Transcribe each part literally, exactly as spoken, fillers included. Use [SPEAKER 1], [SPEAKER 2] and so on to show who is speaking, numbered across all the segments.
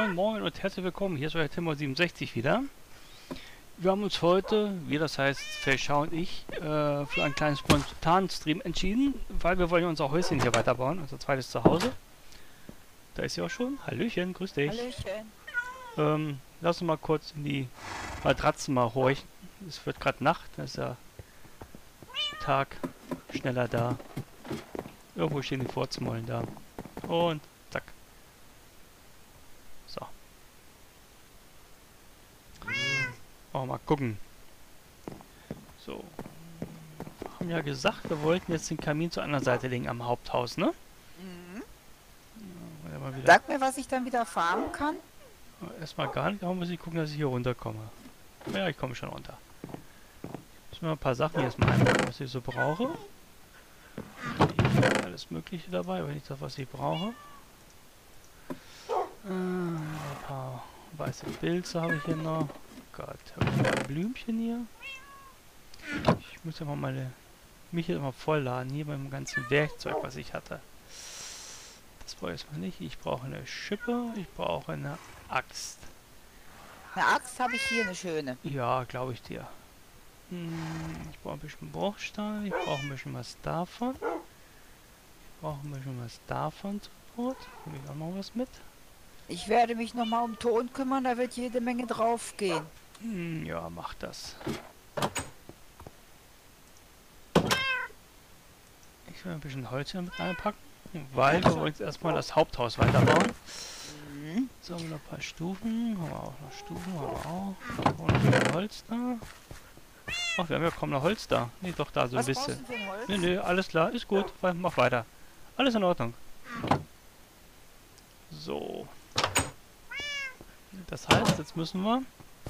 [SPEAKER 1] Moin Moin und herzlich willkommen, hier ist euer Timor siebenundsechzig wieder. Wir haben uns heute, wir das heißt Felschau und ich, äh, für einen kleinen spontanen Stream entschieden, weil wir wollen ja unser Häuschen hier weiterbauen, unser zweites Zuhause. Da ist sie auch schon. Hallöchen, grüß dich.
[SPEAKER 2] Hallöchen.
[SPEAKER 1] Ähm, lass uns mal kurz in die Matratzen mal horchen. Es wird gerade Nacht, da ist ja Tag schneller da. Irgendwo stehen die Vorzmollen da. Und zack. So. Oh, mal gucken. So. Wir haben ja gesagt, wir wollten jetzt den Kamin zur anderen Seite legen am Haupthaus, ne?
[SPEAKER 2] Mhm.
[SPEAKER 1] Ja, mal wieder.
[SPEAKER 2] Sag mir, was ich dann wieder farmen kann.
[SPEAKER 1] Erstmal gar nicht, aber muss ich gucken, dass ich hier runterkomme. Ja, ich komme schon runter. Ich muss mir ein paar Sachen erstmal einpacken, was ich so brauche. Hier alles Mögliche dabei, aber nicht das, was ich brauche. Äh, ein paar weiße Pilze habe ich hier noch. Gott, habe ich ein paar Blümchen hier. Ich muss ja mal meine, mich hier mal vollladen, hier beim ganzen Werkzeug, was ich hatte. Das brauche ich erstmal nicht. Ich brauche eine Schippe, ich brauche eine Axt.
[SPEAKER 2] Eine Axt habe ich hier, eine schöne.
[SPEAKER 1] Ja, glaube ich dir. Hm, ich brauche ein bisschen Bruchstein, ich brauche ein bisschen was davon. Ich brauche ein bisschen was davon zu Brot. Nehme ich auch noch was mit?
[SPEAKER 2] Ich werde mich nochmal um Ton kümmern, da wird jede Menge drauf gehen.
[SPEAKER 1] Hm, ja, mach das. Ich will ein bisschen Holz hier mit reinpacken, weil wir wollen jetzt erstmal das Haupthaus weiterbauen.
[SPEAKER 2] Mhm.
[SPEAKER 1] So, haben wir noch ein paar Stufen. Haben wir auch noch Stufen, haben wir auch. Haben wir noch ein bisschen Holz da. Ach, wir haben ja kaum noch Holz da. Nee, doch da so ein
[SPEAKER 2] Was brauchst
[SPEAKER 1] bisschen.
[SPEAKER 2] du für ein Holz?
[SPEAKER 1] Nee, nee, alles klar, ist gut. Mach weiter. Alles in Ordnung. So. Das heißt, jetzt müssen wir...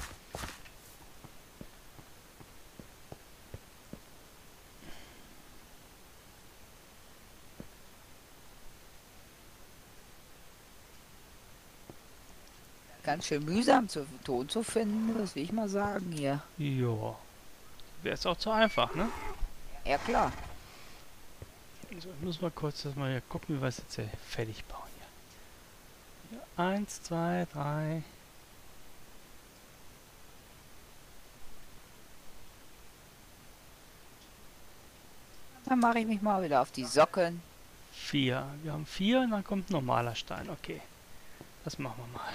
[SPEAKER 2] Ganz schön mühsam, zu, Ton zu finden, das will ich mal sagen hier.
[SPEAKER 1] Ja. Wäre es auch zu einfach, ne?
[SPEAKER 2] Ja klar.
[SPEAKER 1] So, ich muss mal kurz das mal hier gucken, wie wir es jetzt hier fertig bauen hier. Hier, eins, zwei, drei.
[SPEAKER 2] Dann mache ich mich mal wieder auf die Socken.
[SPEAKER 1] Vier. Wir haben vier und dann kommt normaler Stein. Okay. Das machen wir mal.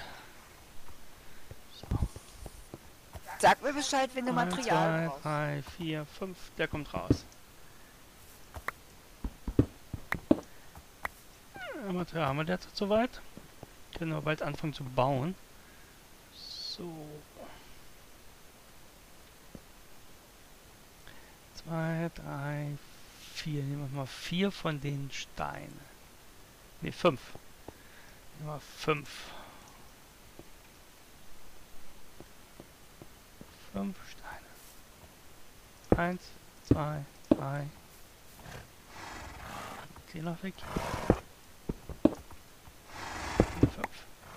[SPEAKER 1] So.
[SPEAKER 2] Sag mir Bescheid, wenn du
[SPEAKER 1] eins,
[SPEAKER 2] Material
[SPEAKER 1] zwei,
[SPEAKER 2] brauchst.
[SPEAKER 1] drei, vier, fünf. Der kommt raus. Ja, Material haben wir derzeit soweit. Können wir bald anfangen zu bauen. So. Zwei, drei, vier. Nehmen wir mal vier von den Steinen. Ne, fünf. Nehmen wir fünf. Fünf Steine. Eins, zwei, drei. Den noch weg. Vier, fünf.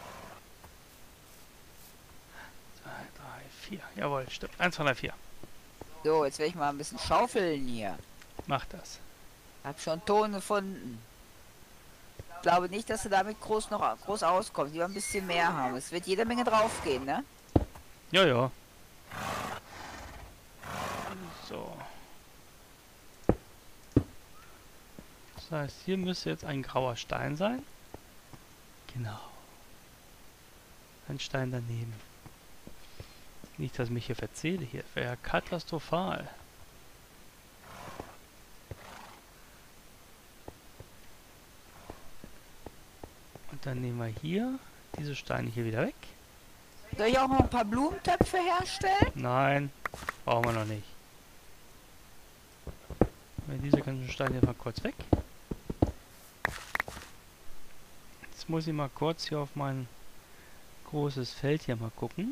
[SPEAKER 1] Zwei, drei, vier. Jawohl, stimmt. Eins, zwei, drei, vier.
[SPEAKER 2] So, jetzt werde ich mal ein bisschen schaufeln hier.
[SPEAKER 1] Mach das.
[SPEAKER 2] Hab schon Ton gefunden. Ich glaube nicht, dass du damit groß noch groß auskommst. Lieber ein bisschen mehr haben. Es wird jede Menge drauf gehen, ne?
[SPEAKER 1] Ja, ja. So. Das heißt, hier müsste jetzt ein grauer Stein sein. Genau. Ein Stein daneben. Nicht, dass ich mich hier verzähle hier. Wäre ja katastrophal. Und dann nehmen wir hier diese Steine hier wieder weg.
[SPEAKER 2] Soll ich auch noch ein paar Blumentöpfe herstellen?
[SPEAKER 1] Nein, brauchen wir noch nicht. Nehmen wir diese ganzen Steine hier mal kurz weg. Jetzt muss ich mal kurz hier auf mein großes Feld hier mal gucken.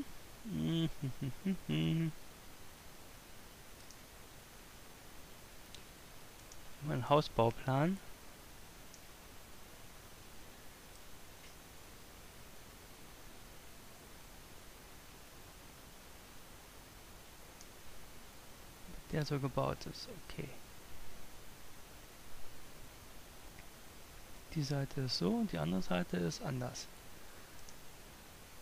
[SPEAKER 1] Mein Hausbauplan. Der so gebaut ist, okay. Die Seite ist so und die andere Seite ist anders.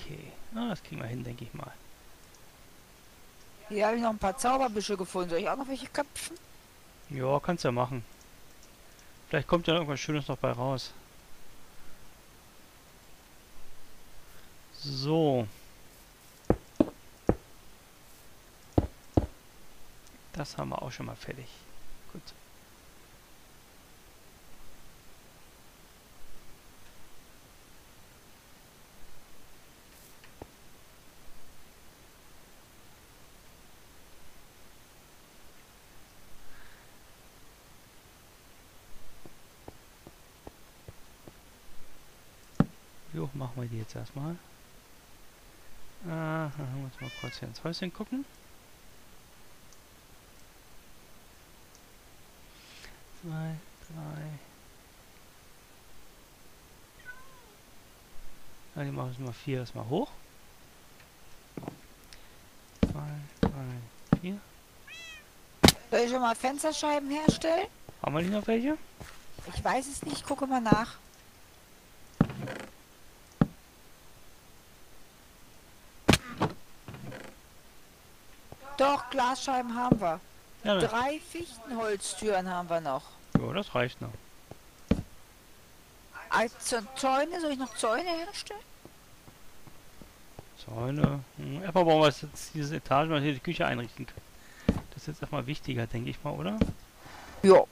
[SPEAKER 1] Okay. Ah, das kriegen wir hin, denke ich mal.
[SPEAKER 2] Hier habe ich noch ein paar Zauberbüsche gefunden. Soll ich auch noch welche köpfen?
[SPEAKER 1] Ja, kannst ja machen. Vielleicht kommt ja irgendwas Schönes noch bei raus. So. Das haben wir auch schon mal fertig. Gut. Wie hoch machen wir die jetzt erstmal? Aha, muss mal kurz hier ins Häuschen gucken. Zwei, drei. Ja, die machen wir mal vier erstmal hoch. Zwei, drei, vier.
[SPEAKER 2] Soll ich schon mal Fensterscheiben herstellen?
[SPEAKER 1] Haben wir nicht noch welche?
[SPEAKER 2] Ich weiß es nicht, gucke mal nach. Doch, Glasscheiben haben wir.
[SPEAKER 1] Ja, das,
[SPEAKER 2] Drei Fichtenholztüren haben wir noch.
[SPEAKER 1] ja, das reicht noch.
[SPEAKER 2] Als Zäune, soll ich noch Zäune herstellen?
[SPEAKER 1] Zäune. Hm, erstmal bauen wir jetzt diese Etage, weil wir hier die Küche einrichten können. Das ist jetzt erstmal wichtiger, denke ich mal, oder?
[SPEAKER 2] Ja.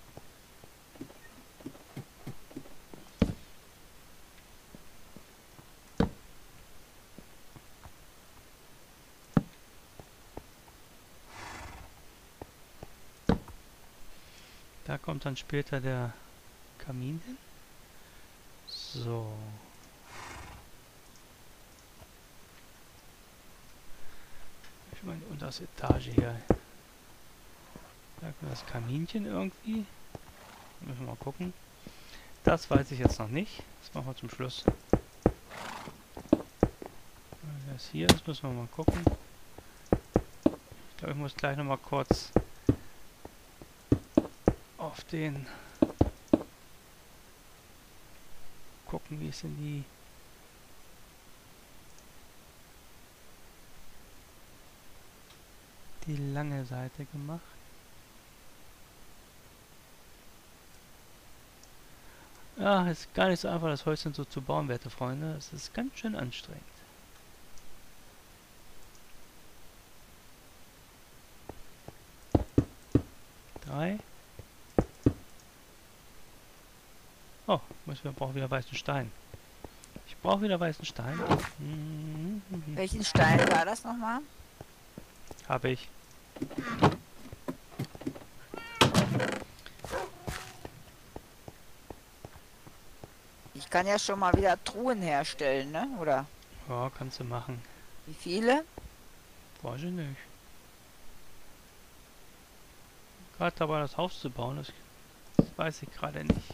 [SPEAKER 1] Da kommt dann später der Kamin hin. So. Ich meine, unterste Etage hier. Da kommt das Kaminchen irgendwie. Müssen wir mal gucken. Das weiß ich jetzt noch nicht. Das machen wir zum Schluss. Das hier ist, müssen wir mal gucken. Ich glaube, ich muss gleich noch mal kurz auf den gucken, wie ist denn die die lange Seite gemacht. Ja, ist gar nicht so einfach, das Häuschen so zu bauen, werte Freunde. Es ist ganz schön anstrengend. Drei. Oh, wir brauchen wieder weißen Stein. Ich brauche wieder weißen Stein. Mhm.
[SPEAKER 2] Welchen Stein war das nochmal?
[SPEAKER 1] Habe ich.
[SPEAKER 2] Ich kann ja schon mal wieder Truhen herstellen, ne? Oder
[SPEAKER 1] Ja, kannst du machen.
[SPEAKER 2] wie viele?
[SPEAKER 1] Weiß ich nicht. Gerade dabei das Haus zu bauen, das, das weiß ich gerade nicht.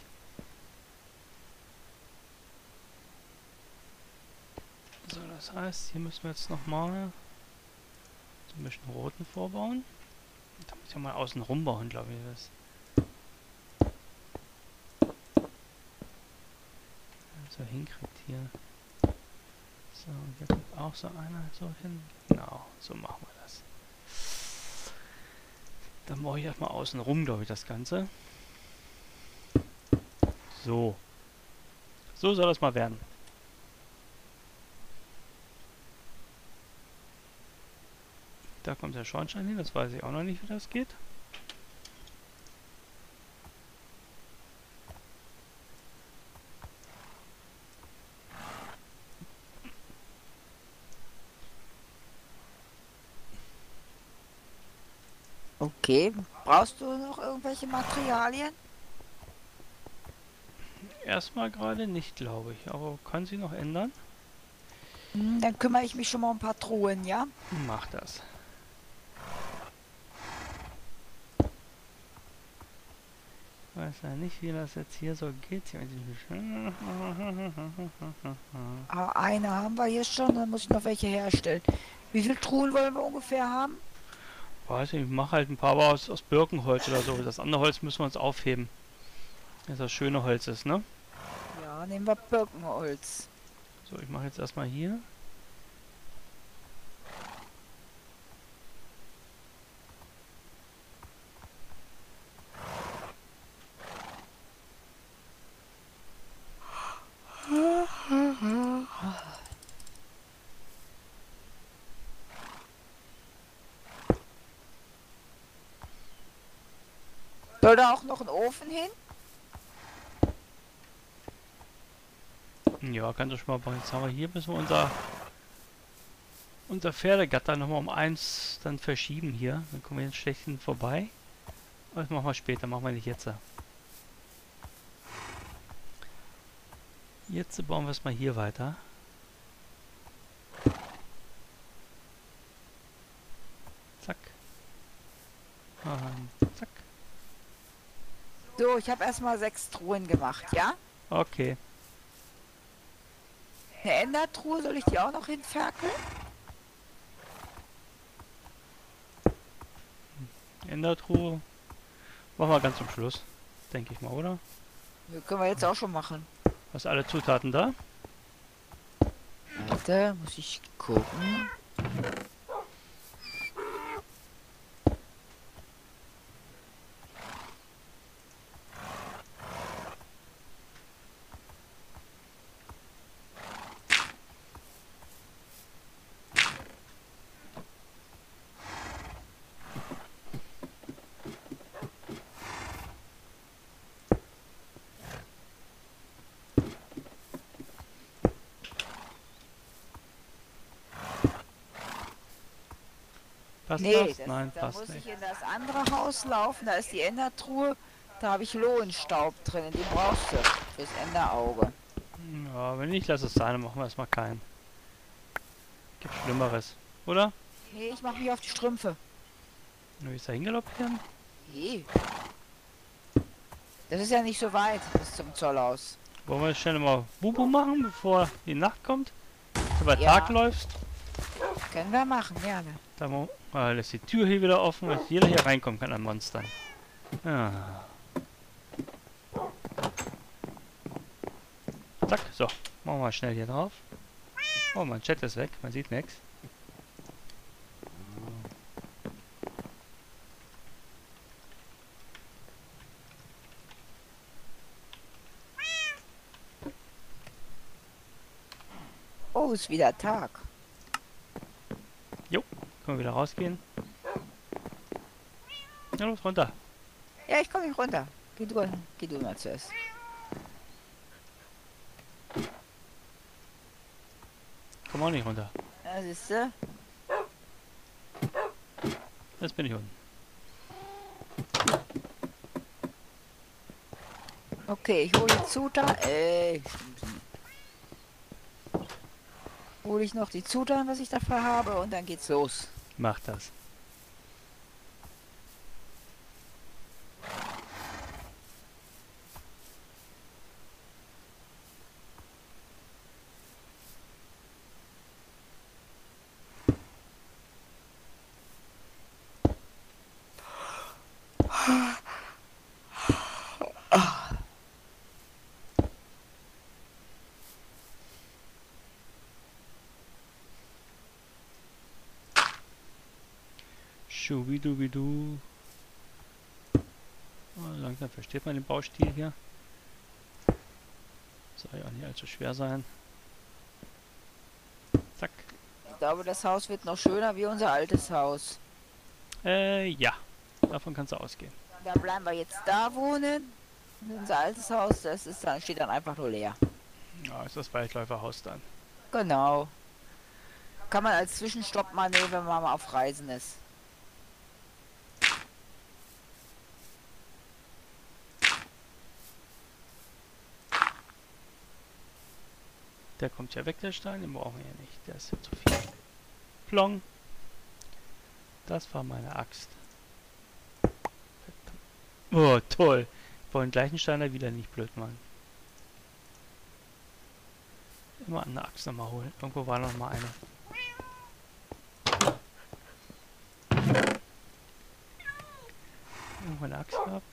[SPEAKER 1] So, das heißt, hier müssen wir jetzt nochmal so ein bisschen roten vorbauen. Da muss ich ja mal außen rum bauen, glaube ich. Das so hinkriegt hier. So, hier kommt auch so einer so hin. Genau, so machen wir das. Dann brauche ich erstmal außen rum, glaube ich, das Ganze. So. So soll das mal werden. Da kommt der Schornstein hin, das weiß ich auch noch nicht, wie das geht.
[SPEAKER 2] Okay. Brauchst du noch irgendwelche Materialien?
[SPEAKER 1] Erstmal gerade nicht, glaube ich, aber kann sie noch ändern?
[SPEAKER 2] Hm, dann kümmere ich mich schon mal um ein paar Truhen, ja?
[SPEAKER 1] Mach das. Ich weiß ja nicht, wie das jetzt hier so geht.
[SPEAKER 2] Ah, eine haben wir hier schon, dann muss ich noch welche herstellen. Wie viele Truhen wollen wir ungefähr haben?
[SPEAKER 1] Weiß nicht, ich mache halt ein paar aus, aus Birkenholz oder so. Das andere Holz müssen wir uns aufheben. Das das schöne Holz ist, ne?
[SPEAKER 2] Ja, nehmen wir Birkenholz.
[SPEAKER 1] So, ich mache jetzt erstmal hier
[SPEAKER 2] Soll da auch noch ein Ofen hin?
[SPEAKER 1] Ja, kannst du schon mal bauen. Jetzt haben wir hier, müssen wir unser, unser Pferdegatter nochmal um eins dann verschieben hier. Dann kommen wir jetzt schlecht hin vorbei. Aber das machen wir später, machen wir nicht jetzt. Jetzt bauen wir es mal hier weiter. Zack. Und zack.
[SPEAKER 2] So, ich habe erstmal sechs Truhen gemacht, ja?
[SPEAKER 1] Okay.
[SPEAKER 2] Eine Endertruhe, soll ich die auch noch hinferkeln?
[SPEAKER 1] Endertruhe. Machen wir ganz zum Schluss. Denke ich mal, oder?
[SPEAKER 2] Ja, können wir jetzt auch schon machen.
[SPEAKER 1] Hast alle Zutaten da?
[SPEAKER 2] Warte, muss ich gucken.
[SPEAKER 1] Passt
[SPEAKER 2] Nee,
[SPEAKER 1] das?
[SPEAKER 2] das,
[SPEAKER 1] Nein,
[SPEAKER 2] da
[SPEAKER 1] passt
[SPEAKER 2] muss
[SPEAKER 1] nicht.
[SPEAKER 2] ich in das andere Haus laufen, da ist die Endertruhe, da habe ich Lohenstaub drin, den brauchst du fürs Enderauge.
[SPEAKER 1] Ja, wenn nicht, lass es sein, dann machen wir erstmal keinen. Gibt Schlimmeres, oder?
[SPEAKER 2] Nee, ich mache mich auf die Strümpfe.
[SPEAKER 1] Wie ist da hingelaufen?
[SPEAKER 2] Nee. Das ist ja nicht so weit bis zum Zollhaus.
[SPEAKER 1] Wollen wir schnell mal Bubu machen, bevor die Nacht kommt? Du bei
[SPEAKER 2] Ja.
[SPEAKER 1] Tag läufst?
[SPEAKER 2] Können wir machen, gerne.
[SPEAKER 1] Da mo- äh, lässt die Tür hier wieder offen, dass jeder hier reinkommen kann an Monstern. Ja. Zack, so. Machen wir mal schnell hier drauf. Oh, mein Chat ist weg, man sieht nichts.
[SPEAKER 2] Oh, ist wieder Tag.
[SPEAKER 1] Können wir wieder rausgehen? Ja, los, runter.
[SPEAKER 2] Ja, ich komme nicht runter. Geh du, geh du mal zuerst.
[SPEAKER 1] Komm auch nicht runter.
[SPEAKER 2] Ja, siehst du?
[SPEAKER 1] Jetzt bin ich unten.
[SPEAKER 2] Okay, ich hole die Zutaten. Ey. Hole ich noch die Zutaten, was ich dafür habe, und dann geht's los.
[SPEAKER 1] Mach das. Schubidubidu. Oh, langsam versteht man den Baustil hier. Soll ja auch nicht allzu schwer sein. Zack.
[SPEAKER 2] Ich glaube, das Haus wird noch schöner wie unser altes Haus.
[SPEAKER 1] Äh, ja. Davon kannst du ausgehen.
[SPEAKER 2] Dann bleiben wir jetzt da wohnen. Und unser altes Haus, das ist dann, steht dann einfach nur leer.
[SPEAKER 1] Ja, ist das Waldläuferhaus dann.
[SPEAKER 2] Genau. Kann man als Zwischenstopp mal nehmen, wenn man mal auf Reisen ist.
[SPEAKER 1] Der kommt ja weg, der Stein. Den brauchen wir ja nicht. Der ist ja zu viel. Plong. Das war meine Axt. Oh, toll. Ich wollte den gleichen Stein da wieder nicht blöd machen. Immer eine Axt nochmal holen. Irgendwo war noch mal eine. Irgendwo eine Axt gehabt.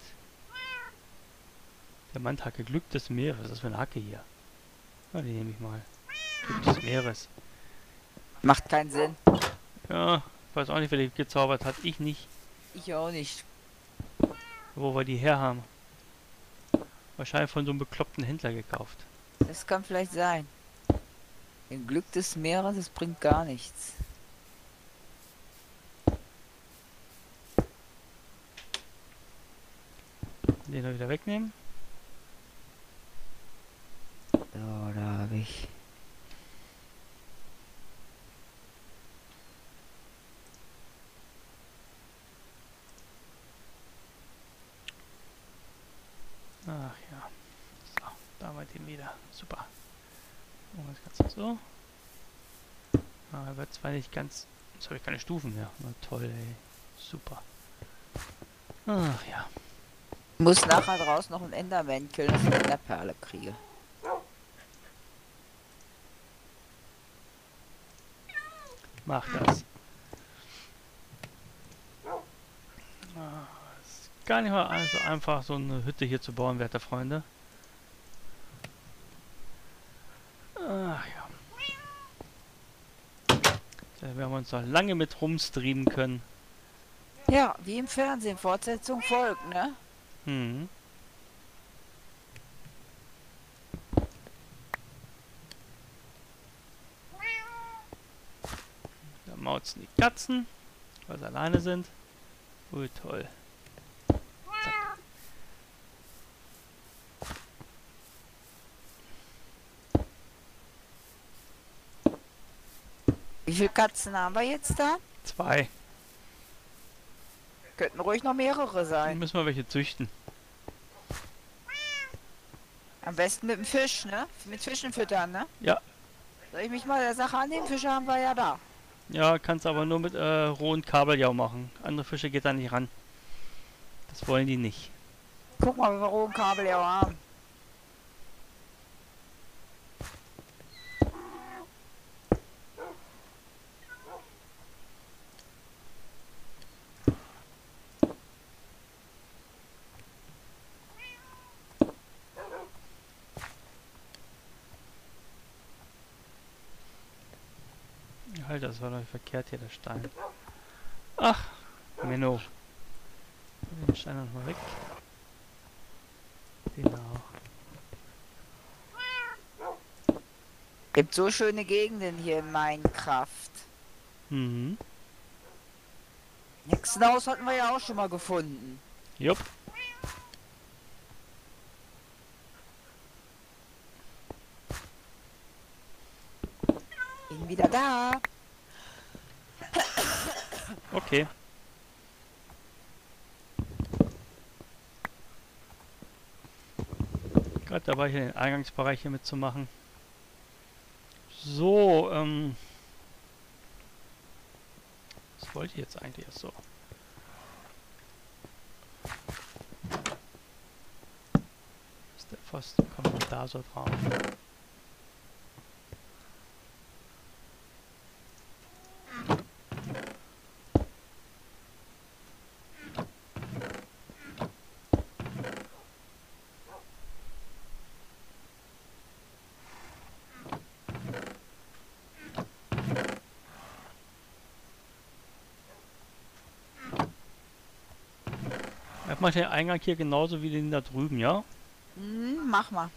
[SPEAKER 1] Der Mandhacke, Glück des Meeres. Was ist das für eine Hacke hier? Ja, die nehme ich mal. Glück des Meeres.
[SPEAKER 2] Macht keinen Sinn.
[SPEAKER 1] Ja, ich weiß auch nicht, wer die gezaubert hat. Ich nicht.
[SPEAKER 2] Ich auch nicht.
[SPEAKER 1] Wo wir die her haben. Wahrscheinlich von so einem bekloppten Händler gekauft.
[SPEAKER 2] Das kann vielleicht sein. Im Glück des Meeres, das bringt gar nichts.
[SPEAKER 1] Den wir wieder wegnehmen.
[SPEAKER 2] So, da habe ich.
[SPEAKER 1] Ach ja. So, da haben wir den wieder. Super. Und das Ganze so. Ah, er wird zwar nicht ganz... Jetzt habe ich keine Stufen mehr. Na toll, ey. Super. Ach ja.
[SPEAKER 2] Ich muss nachher draußen noch einen Enderman killen, dass ich eine Perle kriege.
[SPEAKER 1] Mach das. Ah, ist gar nicht mal so einfach, so eine Hütte hier zu bauen, werte Freunde. Ach ja. Da werden wir uns noch lange mit rumstreamen können.
[SPEAKER 2] Ja, wie im Fernsehen, Fortsetzung folgt, ne?
[SPEAKER 1] Hm. Da mauzen die Katzen, weil sie alleine sind. Ui, toll. Zack.
[SPEAKER 2] Wie viele Katzen haben wir jetzt da?
[SPEAKER 1] Zwei.
[SPEAKER 2] Könnten ruhig noch mehrere
[SPEAKER 1] Dann
[SPEAKER 2] sein.
[SPEAKER 1] müssen wir welche züchten.
[SPEAKER 2] Am besten mit dem Fisch, ne? Mit Fischen füttern, ne?
[SPEAKER 1] Ja.
[SPEAKER 2] Soll ich mich mal der Sache annehmen? Fische haben wir ja da.
[SPEAKER 1] Ja, kannst aber nur mit äh, rohen Kabeljau machen. Andere Fische geht da nicht ran. Das wollen die nicht.
[SPEAKER 2] Guck mal, wie wir rohen Kabeljau haben.
[SPEAKER 1] Halt, das war doch verkehrt hier, der Stein. Ach, Menno. Den Stein noch mal weg. Den auch.
[SPEAKER 2] Gibt so schöne Gegenden hier in Minecraft.
[SPEAKER 1] Mhm.
[SPEAKER 2] Hexenhaus hatten wir ja auch schon mal gefunden.
[SPEAKER 1] Jupp.
[SPEAKER 2] Bin wieder da.
[SPEAKER 1] Okay. Gerade dabei, hier den Eingangsbereich hier mitzumachen. So, ähm... was wollte ich jetzt eigentlich erst so? Ist der Pfosten? Kommt man da so drauf? Ich mache den Eingang hier genauso wie den da drüben, ja?
[SPEAKER 2] Hm, mach mal.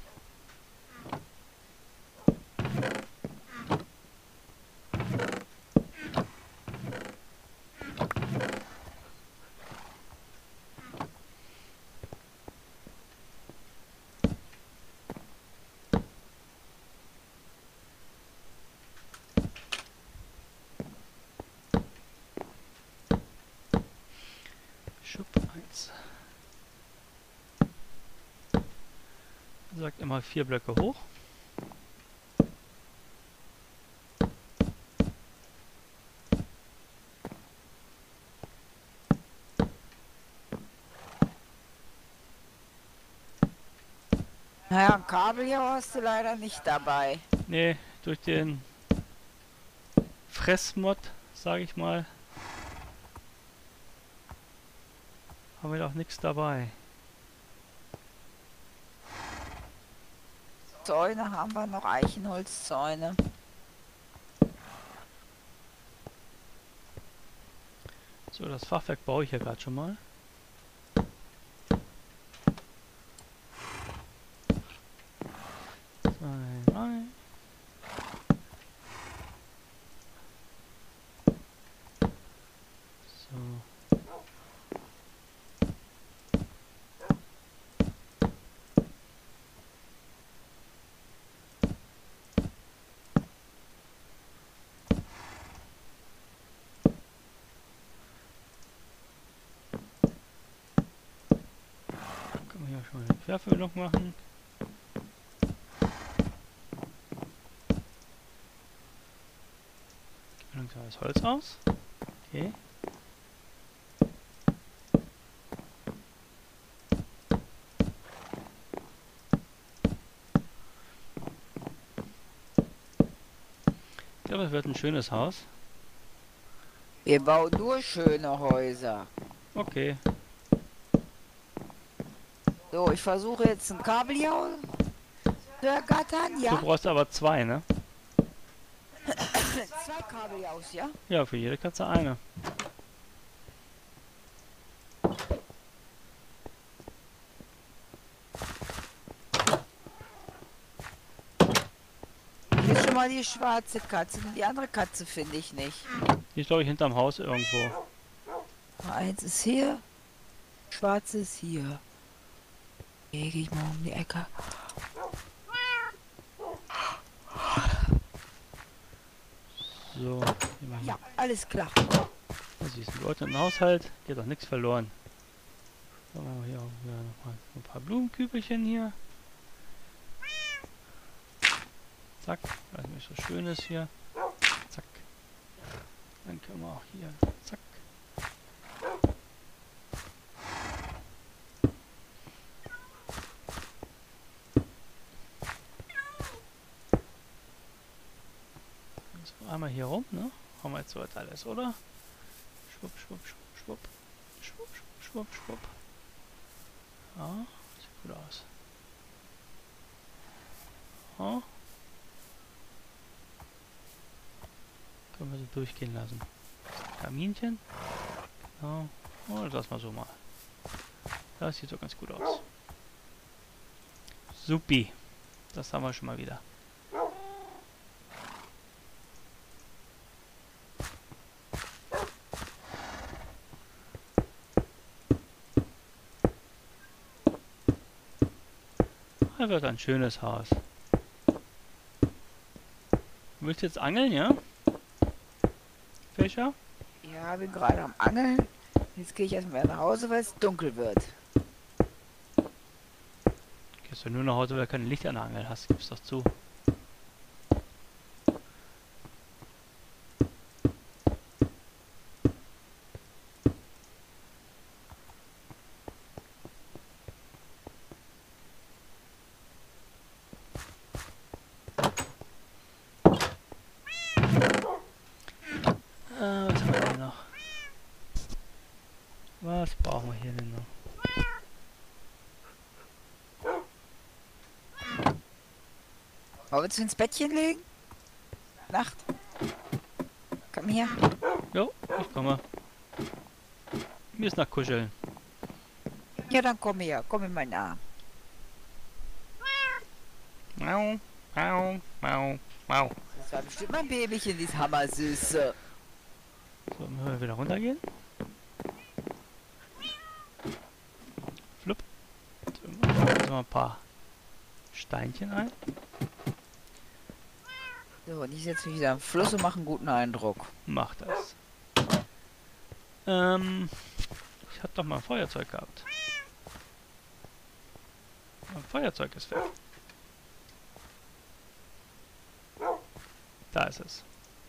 [SPEAKER 1] Schub eins. Sagt immer vier Blöcke hoch.
[SPEAKER 2] Naja, ein Kabeljau hast du leider nicht dabei.
[SPEAKER 1] Nee, durch den Fressmod, sage ich mal, haben wir doch nichts dabei.
[SPEAKER 2] Zäune haben wir noch, Eichenholzzäune.
[SPEAKER 1] So, das Fachwerk baue ich ja gerade schon mal. Zwei, drei. So. Fährverbindung machen. Langsam das Holz aus. Okay. Ich glaube, es wird ein schönes Haus.
[SPEAKER 2] Wir bauen nur schöne Häuser.
[SPEAKER 1] Okay.
[SPEAKER 2] So, ich versuche jetzt ein Kabeljau zu ergattern,
[SPEAKER 1] Du
[SPEAKER 2] ja?
[SPEAKER 1] brauchst aber zwei, ne?
[SPEAKER 2] Zwei Kabeljaus, ja?
[SPEAKER 1] Ja, für jede Katze eine.
[SPEAKER 2] Hier ist schon mal die schwarze Katze. Die andere Katze finde ich nicht.
[SPEAKER 1] Die ist, glaube ich, hinterm Haus irgendwo.
[SPEAKER 2] Eins ist hier. Schwarz ist hier. Hier gehe ich mal um die Ecke.
[SPEAKER 1] So, hier mal hier.
[SPEAKER 2] Ja, alles klar.
[SPEAKER 1] Das ist ein geordneter Haushalt. Geht doch nichts verloren. So, machen wir hier auch wieder noch mal ein paar Blumenkübelchen hier. Zack, weil es nicht so schön ist hier. Zack. Dann können wir auch hier. Zack. So, einmal hier rum, ne? Haben wir jetzt soweit alles, oder? Schwupp, schwupp, schwupp, schwupp. Schwupp, schwupp, schwupp, schwupp. Ja, sieht gut aus. Ja. Können wir so durchgehen lassen. Kaminchen. Genau. Und das mal so mal. Das sieht so ganz gut aus. Supi. Das haben wir schon mal wieder. Das wird ein schönes Haus. Du willst jetzt angeln, ja? Fischer?
[SPEAKER 2] Ja, bin gerade am Angeln. Jetzt gehe ich erstmal nach Hause, weil es dunkel wird.
[SPEAKER 1] Gehst du nur nach Hause, weil du kein Licht an der Angel hast? Gib's doch zu. Äh, was haben wir denn noch? Was brauchen wir hier denn noch?
[SPEAKER 2] Wollen wir uns ins Bettchen legen? Nacht. Komm her.
[SPEAKER 1] Jo, ich komme. Mir ist nach Kuscheln.
[SPEAKER 2] Ja, dann komm her. Komm in meinen Arm.
[SPEAKER 1] Mau, mau, mau, mau.
[SPEAKER 2] Das war bestimmt mein Babychen, die ist hammersüße.
[SPEAKER 1] So, müssen wir wieder runtergehen. Flupp. So, machen wir mal ein paar Steinchen ein.
[SPEAKER 2] So, und ich setze mich wieder am Fluss und mache einen guten Eindruck.
[SPEAKER 1] Mach das. Ähm, ich hatte doch mal ein Feuerzeug gehabt. Mein Feuerzeug ist weg. Da ist es.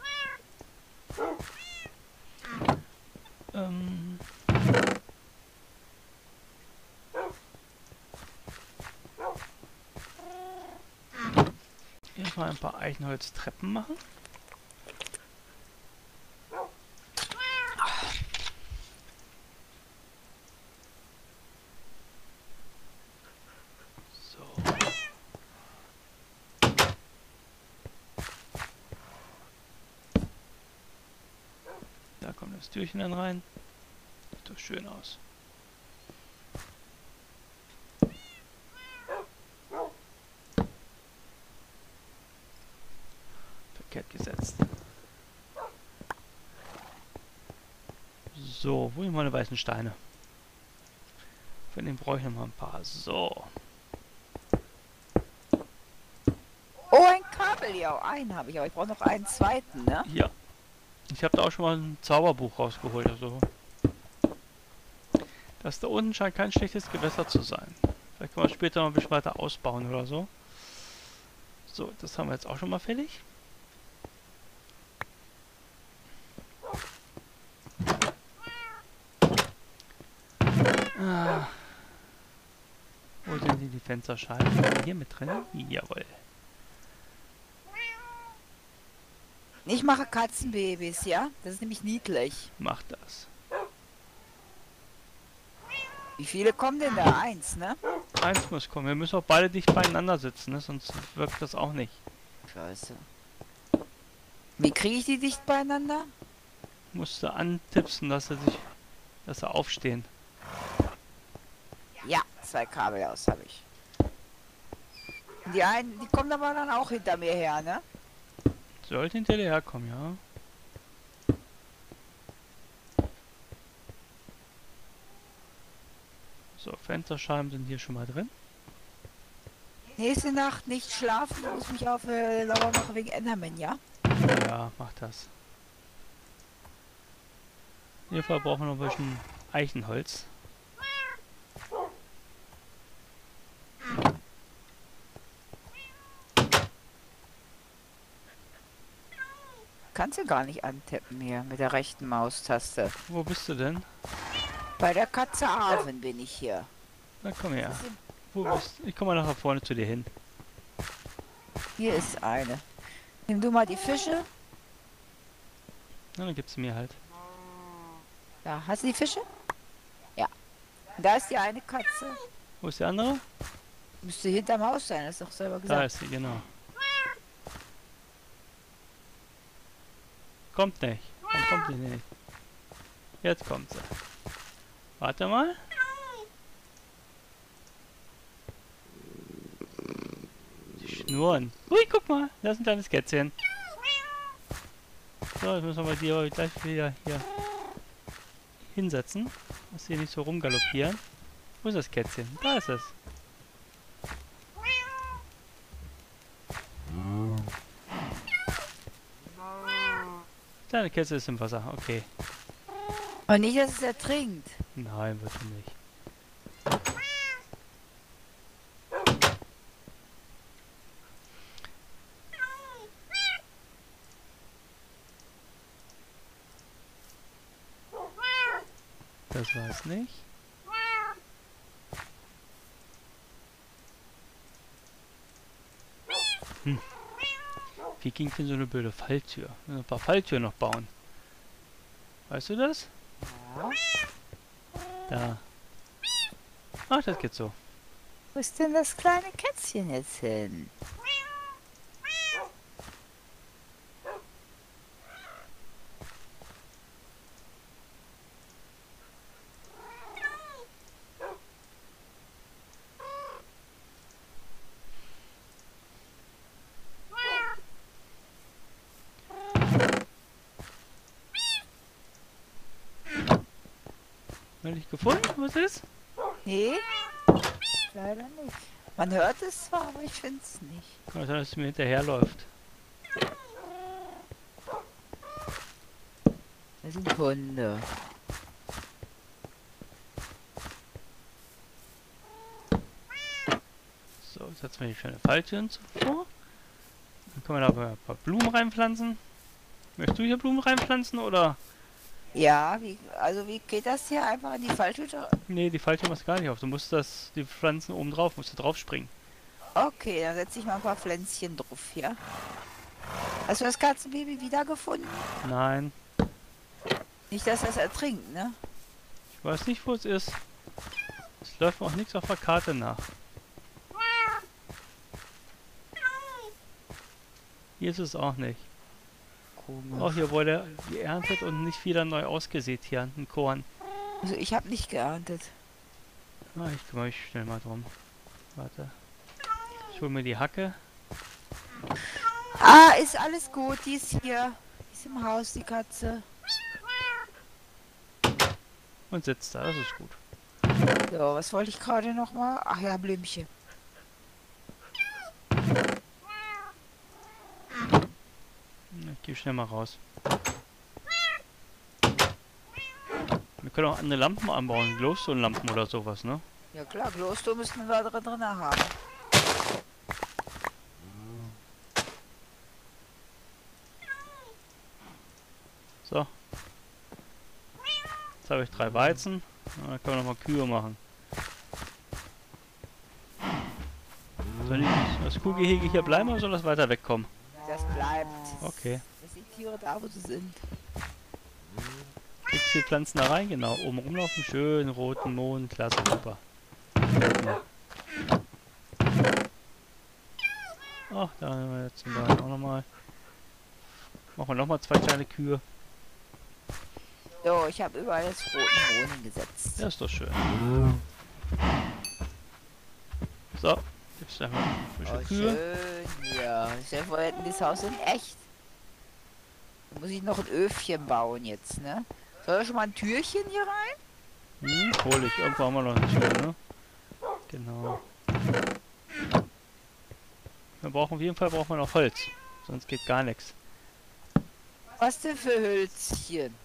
[SPEAKER 1] Ähm. Jetzt mal ein paar Eichenholztreppen machen. So. Da kommt das Türchen dann rein. Sieht doch schön aus. Verkehrt gesetzt. So, wo sind meine weißen Steine? Von denen brauche ich noch mal ein paar. So.
[SPEAKER 2] Oh, ein Kabeljau. Einen habe ich, aber ich brauche noch einen zweiten, ne?
[SPEAKER 1] Ja. Ich habe da auch schon mal ein Zauberbuch rausgeholt. Also. Das da unten scheint kein schlechtes Gewässer zu sein. Vielleicht können wir später noch ein bisschen weiter ausbauen oder so. So, das haben wir jetzt auch schon mal fertig. Ah. Wo sind die, die Fensterscheiben? Hier mit drin? Jawohl.
[SPEAKER 2] Ich mache Katzenbabys, ja? Das ist nämlich niedlich.
[SPEAKER 1] Mach das.
[SPEAKER 2] Wie viele kommen denn da? Eins, ne?
[SPEAKER 1] Eins muss kommen. Wir müssen auch beide dicht beieinander sitzen, ne? Sonst wirkt das auch nicht.
[SPEAKER 2] Scheiße. Wie kriege ich die dicht beieinander?
[SPEAKER 1] Musst du antipsen, dass sie sich, dass sie aufstehen.
[SPEAKER 2] Ja, zwei Kabel aus habe ich. Die einen, die kommen aber dann auch hinter mir her, ne?
[SPEAKER 1] Sollte hinter dir herkommen, ja. So, Fensterscheiben sind hier schon mal drin.
[SPEAKER 2] Nächste Nacht nicht schlafen, muss mich auf äh, Lauer machen wegen Enderman, ja?
[SPEAKER 1] Ja, mach das. In jedem Fall brauchen wir noch ein bisschen Eichenholz.
[SPEAKER 2] Kannst du gar nicht antippen hier mit der rechten Maustaste.
[SPEAKER 1] Wo bist du denn?
[SPEAKER 2] Bei der Katze Arven bin ich hier.
[SPEAKER 1] Na komm her. Wo bist du? Ich komme mal nachher vorne zu dir hin.
[SPEAKER 2] Hier ist eine. Nimm du mal die Fische.
[SPEAKER 1] Na, dann gibst du mir halt.
[SPEAKER 2] Da, hast du die Fische? Ja. Und da ist die eine Katze.
[SPEAKER 1] Wo ist die andere?
[SPEAKER 2] Müsste hinterm Haus sein, hast du doch selber gesagt.
[SPEAKER 1] Da ist sie, genau. Kommt nicht. Warum kommt sie nicht? Jetzt kommt sie. Warte mal. Die schnurren. Ui, guck mal. Da ist ein kleines Kätzchen. So, jetzt müssen wir die aber gleich wieder hier hinsetzen. Dass sie nicht so rumgaloppieren. Wo ist das Kätzchen? Da ist es. Kleine Kätzchen ist im Wasser, okay.
[SPEAKER 2] Und nicht, dass es ertrinkt.
[SPEAKER 1] Nein, wird sie nicht. Das war es nicht. Hm. Wie ging denn so eine blöde Falltür? Wir müssen ein paar Falltüren noch bauen. Weißt du das?
[SPEAKER 2] Ja.
[SPEAKER 1] Da. Ach, das geht so.
[SPEAKER 2] Wo ist denn das kleine Kätzchen jetzt hin?
[SPEAKER 1] Noch nicht gefunden, was ist?
[SPEAKER 2] Nee, leider nicht. Man hört es zwar, aber ich finde es nicht.
[SPEAKER 1] Kann sein, dass es mir hinterherläuft.
[SPEAKER 2] Das sind Hunde.
[SPEAKER 1] So, jetzt setzen wir die schöne Falltüren zuvor. Dann können wir da aber ein paar Blumen reinpflanzen. Möchtest du hier Blumen reinpflanzen oder?
[SPEAKER 2] Ja, wie, also wie geht das hier? Einfach in die Falltüte?
[SPEAKER 1] Nee, die Falltür machst du gar nicht auf. Du musst das, die Pflanzen oben drauf, musst du drauf springen.
[SPEAKER 2] Okay, dann setze ich mal ein paar Pflänzchen drauf, ja? Hast du das Katzenbaby wiedergefunden?
[SPEAKER 1] Nein,
[SPEAKER 2] Nicht, dass das ertrinkt, ne?
[SPEAKER 1] ich weiß nicht, wo es ist. Es läuft auch nichts auf der Karte nach. Hier ist es auch nicht.
[SPEAKER 2] Komisch.
[SPEAKER 1] Auch hier wurde geerntet und nicht wieder neu ausgesät hier an den Korn.
[SPEAKER 2] Also ich habe nicht geerntet.
[SPEAKER 1] Ah, ich kümmere mich schnell mal drum. Warte. Ich hole mir die Hacke.
[SPEAKER 2] Ah, ist alles gut. Die ist hier. Die ist im Haus, die Katze.
[SPEAKER 1] Und sitzt da, das ist gut.
[SPEAKER 2] So, was wollte ich gerade noch mal? Ach ja, Blümchen.
[SPEAKER 1] Ich gehe schnell mal raus. Wir können auch andere Lampen anbauen, Glowstone-Lampen oder sowas, ne?
[SPEAKER 2] Ja klar, Kloster müssen wir da drin haben.
[SPEAKER 1] So. Jetzt habe ich drei Weizen. Und dann können wir nochmal Kühe machen. Soll ich das Kuhgehege hier bleiben oder soll das weiter wegkommen?
[SPEAKER 2] Das bleibt.
[SPEAKER 1] Okay.
[SPEAKER 2] Das sind Tiere da, wo sie sind.
[SPEAKER 1] Kriegst du die Pflanzen da rein? Genau. Oben rumlaufen. Schön roten Mohn. Klasse, super. Ach, da haben wir jetzt zum Beispiel auch nochmal. Machen wir nochmal zwei kleine Kühe.
[SPEAKER 2] So, ich habe überall jetzt roten Mohn gesetzt.
[SPEAKER 1] Ja, ist doch schön. So, jetzt einfach frische
[SPEAKER 2] Oh,
[SPEAKER 1] Kühe.
[SPEAKER 2] schön, ja. Stell dir vor, wir hätten das Haus in echt. Da muss ich noch ein Öfchen bauen jetzt, ne? Soll da schon mal ein Türchen hier rein?
[SPEAKER 1] Hm, hol ich. Irgendwo haben wir noch eine Tür, ne? Genau. Wir brauchen auf jeden Fall brauchen wir noch Holz. Sonst geht gar nichts.
[SPEAKER 2] Was denn für Hölzchen?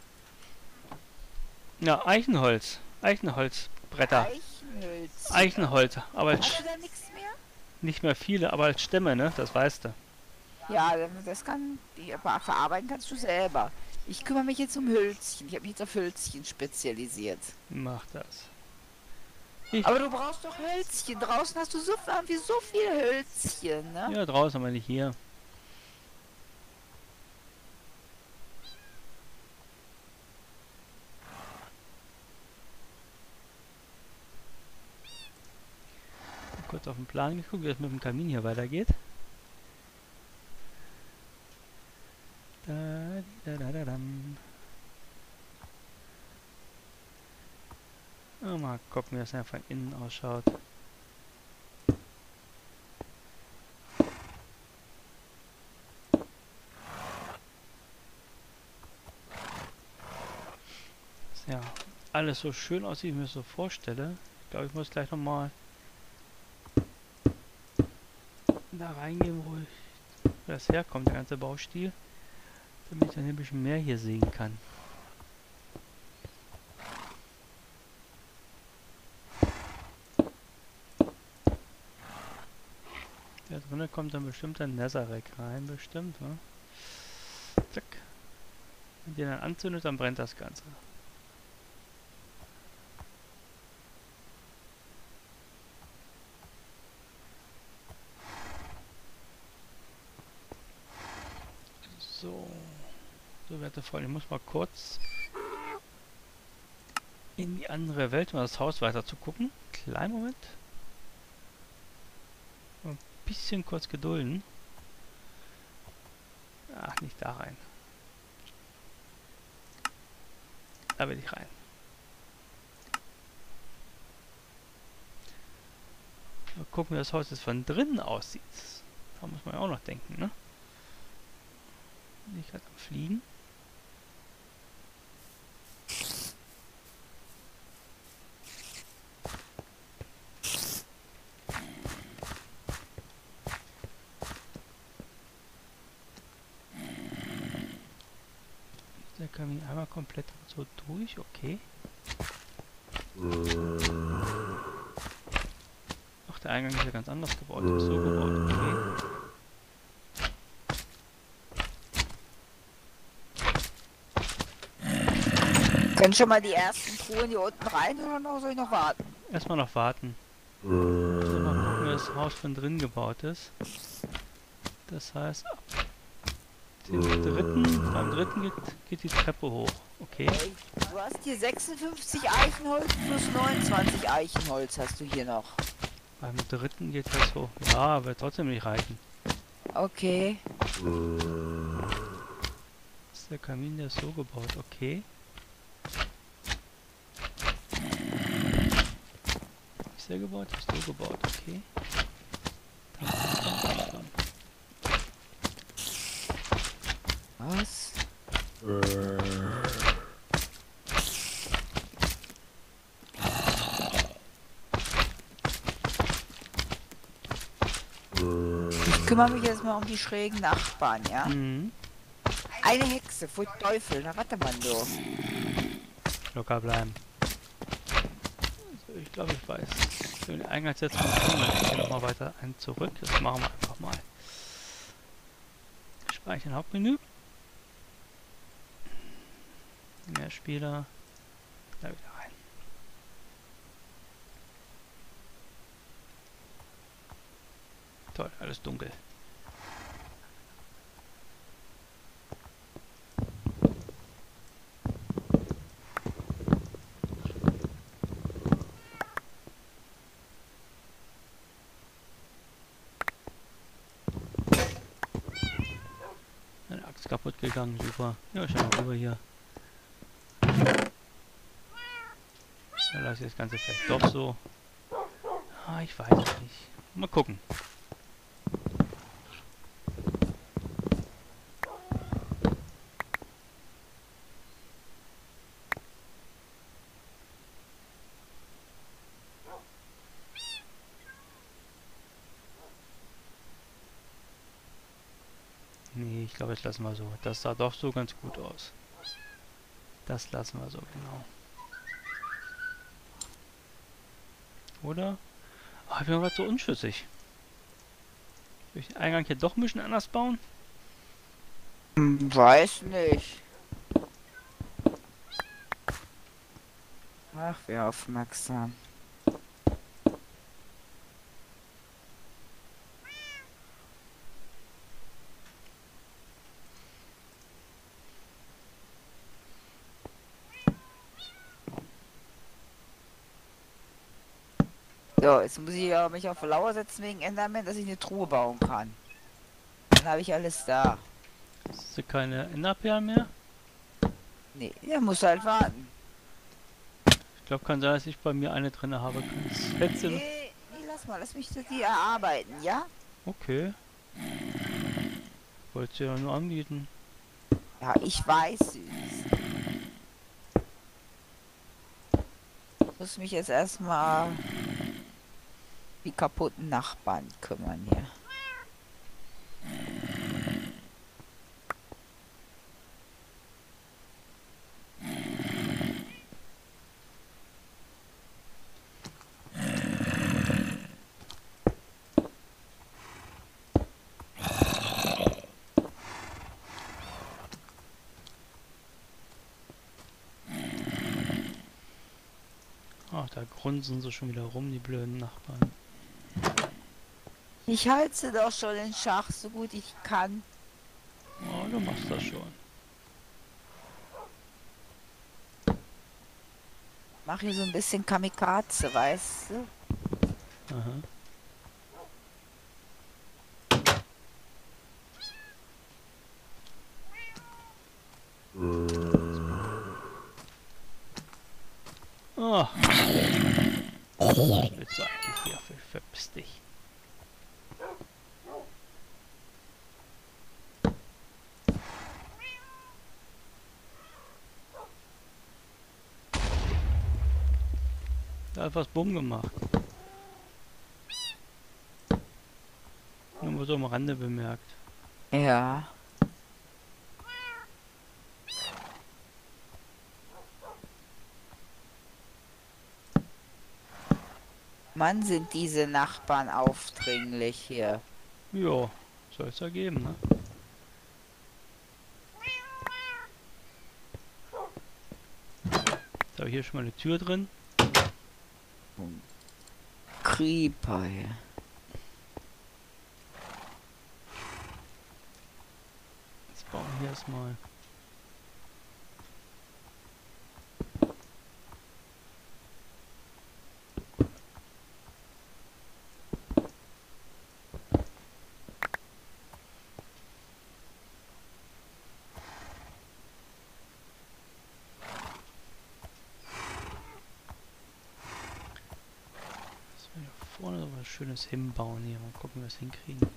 [SPEAKER 1] Ja, Eichenholz. Eichenholzbretter.
[SPEAKER 2] Eichenhölzchen.
[SPEAKER 1] Eichenholz. Aber als
[SPEAKER 2] Hast du da nichts mehr?
[SPEAKER 1] nicht mehr viele, aber als Stämme, ne? Das weißt du.
[SPEAKER 2] Ja, das kann, die aber verarbeiten kannst du selber. Ich kümmere mich jetzt um Hölzchen. Ich habe mich jetzt auf Hölzchen spezialisiert.
[SPEAKER 1] Mach das. Ich,
[SPEAKER 2] Aber du brauchst doch Hölzchen. Draußen hast du so, haben wir so viele Hölzchen, ne?
[SPEAKER 1] ja, draußen, aber nicht hier. Kurz auf den Plan geguckt, wie es mit dem Kamin hier weitergeht. Da, da, da, da, dam. Oh, mal gucken, wie das ja von innen ausschaut. Ja, alles so schön aussieht, wie ich mir das so vorstelle. Ich glaube, ich muss gleich nochmal da reingehen, wo, ich, wo das herkommt, der ganze Baustil, damit ich dann ein bisschen mehr hier sehen kann. Da drinnen kommt dann bestimmt ein Netherrack rein, bestimmt, ne? Zack. Wenn die dann anzündet, dann brennt das Ganze. So. So, werte Freunde, ich muss mal kurz in die andere Welt, um das Haus weiter zu gucken. Kleinen Moment. Ein bisschen kurz gedulden. Ach, nicht da rein. Da will ich rein. Mal gucken, wie das Haus jetzt von drinnen aussieht. Da muss man ja auch noch denken, ne? Bin ich gerade am Fliegen. Der Kamin einmal komplett so durch, okay. Ach, der Eingang ist ja ganz anders gebaut. Der ist so gebaut, okay.
[SPEAKER 2] Können schon mal die ersten Truhen hier unten rein oder noch, soll ich noch warten?
[SPEAKER 1] Erstmal noch warten. So, mal gucken, wie das Haus von drin gebaut ist. Das heißt, ab dem dritten, beim dritten geht, geht die Treppe hoch. Okay.
[SPEAKER 2] Ey, du hast hier sechsundfünfzig Eichenholz plus neunundzwanzig Eichenholz hast du hier noch.
[SPEAKER 1] Beim dritten geht das hoch. Ja, wird trotzdem nicht reichen.
[SPEAKER 2] Okay.
[SPEAKER 1] Das ist der Kamin, der ist so gebaut. Okay. Ist der gebaut? Ist so gebaut. Okay.
[SPEAKER 2] Was? Ich kümmere mich jetzt mal um die schrägen Nachbarn, ja?
[SPEAKER 1] Mhm.
[SPEAKER 2] Eine Hexe, vor Teufel, na warte mal du.
[SPEAKER 1] Locker bleiben. Ich glaube, ich weiß. Für den Eingangssetzung hier nochmal weiter ein zurück. Das machen wir einfach mal. Speichern Hauptmenü. Mehr Spieler. Da wieder rein. Toll, alles dunkel. Eine Axt kaputt gegangen, super. Ja, schau mal rüber hier. Dann lasse ich das Ganze vielleicht doch so. Ah, ich weiß es nicht. Mal gucken. Nee, ich glaube, das lassen wir so. Das sah doch so ganz gut aus. Das lassen wir so, genau. Oder? Ah, ich bin aber so unschlüssig. Soll ich den Eingang hier doch ein bisschen anders bauen?
[SPEAKER 2] Hm, weiß nicht. Ach, wie aufmerksam. So, jetzt muss ich ja mich auf Lauer setzen wegen Enderman, dass ich eine Truhe bauen kann. Dann habe ich alles da.
[SPEAKER 1] Ist hier keine Enderperlen mehr?
[SPEAKER 2] Nee, der muss halt warten.
[SPEAKER 1] Ich glaube, kann sein, dass ich bei mir eine drin habe. Kannst du?
[SPEAKER 2] Nee, nee, lass mal, lass mich die erarbeiten, ja?
[SPEAKER 1] Okay. Wollte ja nur anbieten.
[SPEAKER 2] Ja, ich weiß es. Muss mich jetzt erstmal die kaputten Nachbarn kümmern hier.
[SPEAKER 1] Ach, da grunzen sie schon wieder rum, die blöden Nachbarn.
[SPEAKER 2] Ich halte sie doch schon in Schach, so gut ich kann.
[SPEAKER 1] Oh, du machst das schon.
[SPEAKER 2] Mach hier so ein bisschen Kamikaze, weißt du?
[SPEAKER 1] Aha. Oh. Was willst du eigentlich hier? Ver- Verpiss dich. Da hat was Bumm gemacht. Nur mal so am Rande bemerkt.
[SPEAKER 2] Ja. Mann, sind diese Nachbarn aufdringlich hier.
[SPEAKER 1] Ja, soll es ja geben, ne? Da habe ich hier schon mal eine Tür drin.
[SPEAKER 2] Creeper hier.
[SPEAKER 1] Jetzt bauen wir hier erstmal. Vorne so was Schönes hinbauen hier. Mal gucken, wie wir es hinkriegen.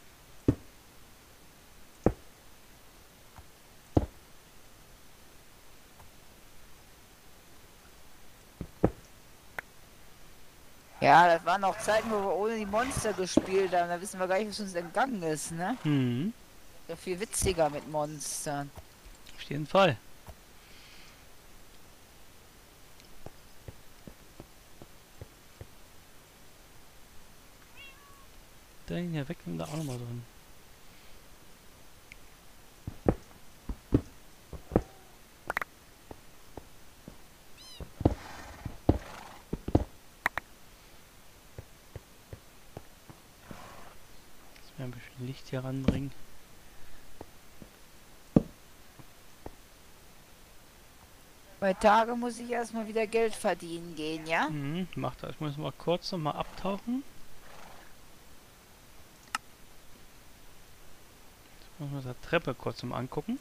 [SPEAKER 2] Ja, das waren noch Zeiten, wo wir ohne die Monster gespielt haben. Da wissen wir gar nicht, was uns entgangen ist, ne?
[SPEAKER 1] Hm,
[SPEAKER 2] Ja, viel witziger mit Monstern.
[SPEAKER 1] auf jeden Fall. den hier weg und da auch nochmal drin. Jetzt wir ein bisschen Licht hier ranbringen.
[SPEAKER 2] Bei Tage muss ich erstmal wieder Geld verdienen gehen, ja?
[SPEAKER 1] Mhm, macht das. Ich muss mal kurz noch mal abtauchen. Jetzt muss man die Treppe kurz mal angucken.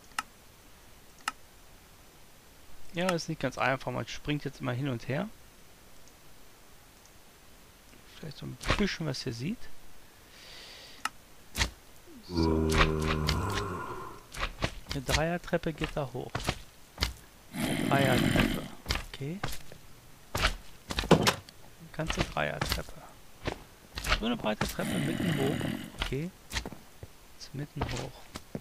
[SPEAKER 1] Ja, ist nicht ganz einfach. Man springt jetzt immer hin und her. Vielleicht so ein bisschen was ihr sieht. So. Eine Dreiertreppe geht da hoch. Eine Dreiertreppe. Okay. Eine ganze Dreiertreppe. So eine breite Treppe mitten hoch. Okay. Jetzt mitten hoch.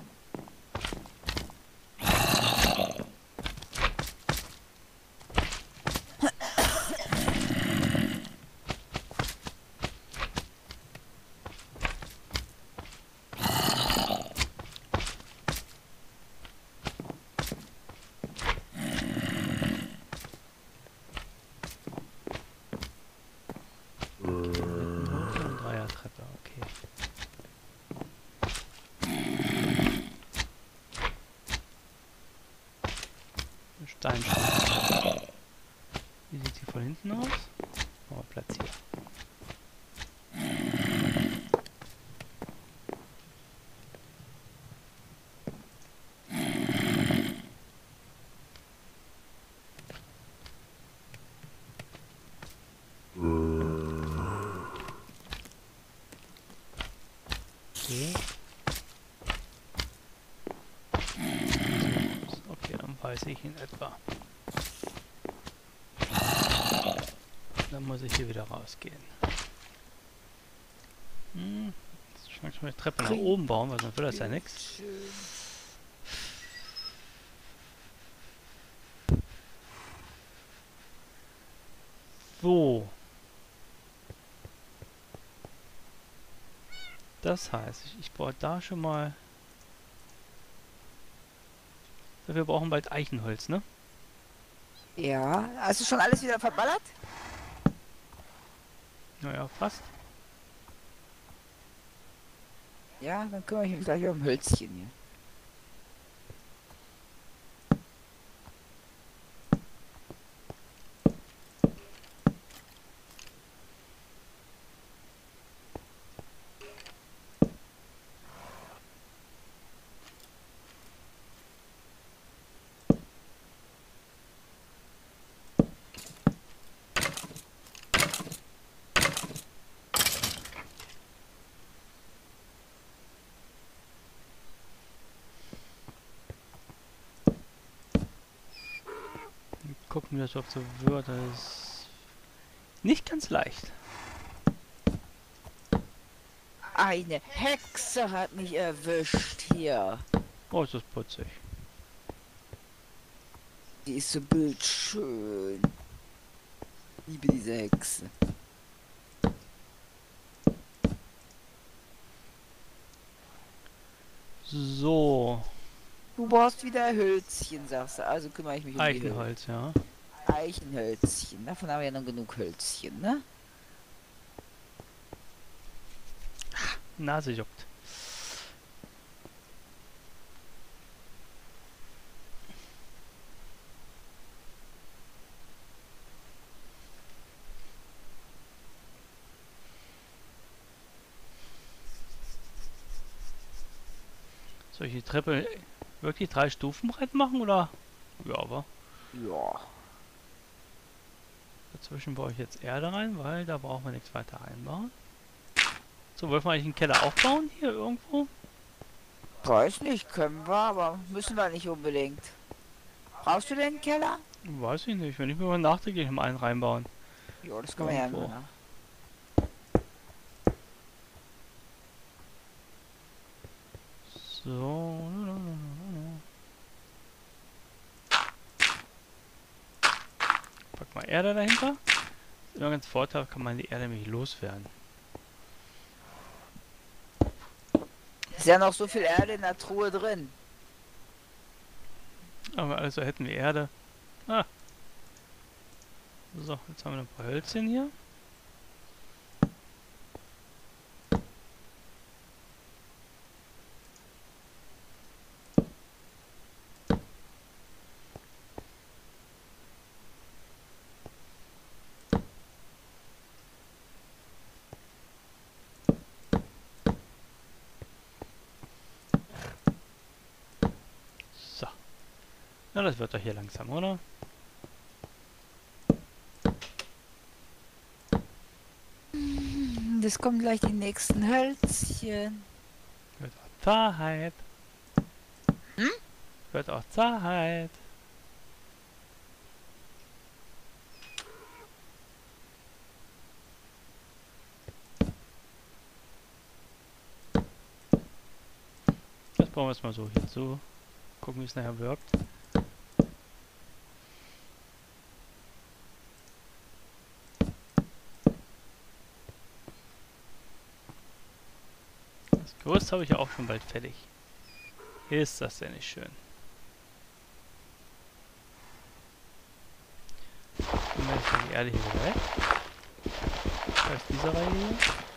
[SPEAKER 1] Steinschlag. Wie sieht sie von hinten aus? Oh, Platz hier. Okay. Okay, dann weiß ich in etwa. Dann muss ich hier wieder rausgehen. Hm. Jetzt kann ich mal die Treppe nach oben bauen, weil sonst will das ja nichts. So. Das heißt, ich, ich baue da schon mal... Wir brauchen bald Eichenholz, ne?
[SPEAKER 2] Ja, hast du schon alles wieder verballert?
[SPEAKER 1] Naja, fast.
[SPEAKER 2] Ja, dann kümmere ich mich gleich um Hölzchen hier.
[SPEAKER 1] Gucken, wie das überhaupt so wird. Das ist nicht ganz leicht.
[SPEAKER 2] Eine Hexe hat mich erwischt hier.
[SPEAKER 1] Oh, ist das putzig.
[SPEAKER 2] Die ist so bildschön. Ich liebe diese Hexe.
[SPEAKER 1] So.
[SPEAKER 2] Du brauchst wieder Hölzchen, sagst du. Also kümmere ich mich um
[SPEAKER 1] Eichenholz, ja.
[SPEAKER 2] die Eichenhölzchen. Davon haben wir ja noch genug Hölzchen, ne?
[SPEAKER 1] Nase juckt. Soll ich die Treppe wirklich drei Stufen breit machen, oder? Ja, aber.
[SPEAKER 2] Ja.
[SPEAKER 1] Dazwischen baue ich jetzt Erde rein, weil da brauchen wir nichts weiter einbauen. So, wollen wir eigentlich einen Keller aufbauen hier irgendwo?
[SPEAKER 2] Weiß nicht, können wir, aber müssen wir nicht unbedingt. Brauchst du denn einen Keller?
[SPEAKER 1] Weiß ich nicht, wenn ich mir mal nachträglich mal einen reinbauen.
[SPEAKER 2] Ja, das können wir ja
[SPEAKER 1] Irgendwo.
[SPEAKER 2] machen.
[SPEAKER 1] So. Pack mal Erde dahinter. Ist immer ganz Vorteil, kann man die Erde nämlich loswerden.
[SPEAKER 2] Ist ja noch so viel Erde in der Truhe drin.
[SPEAKER 1] Aber also hätten wir Erde. Ah. So, jetzt haben wir ein paar Hölzchen hier. So. Na, das wird doch hier langsam, oder?
[SPEAKER 2] Das kommen gleich die nächsten Hölzchen.
[SPEAKER 1] Wird auch Zeit.
[SPEAKER 2] Hm?
[SPEAKER 1] Wird auch Zeit. Das bauen wir jetzt mal so hier so. Gucken, wie es nachher wirkt. Das Gerüst habe ich ja auch schon bald fertig. Ist das denn nicht schön? Nehmen wir jetzt mal die Erde hier wieder weg. Da ist diese Reihe hier.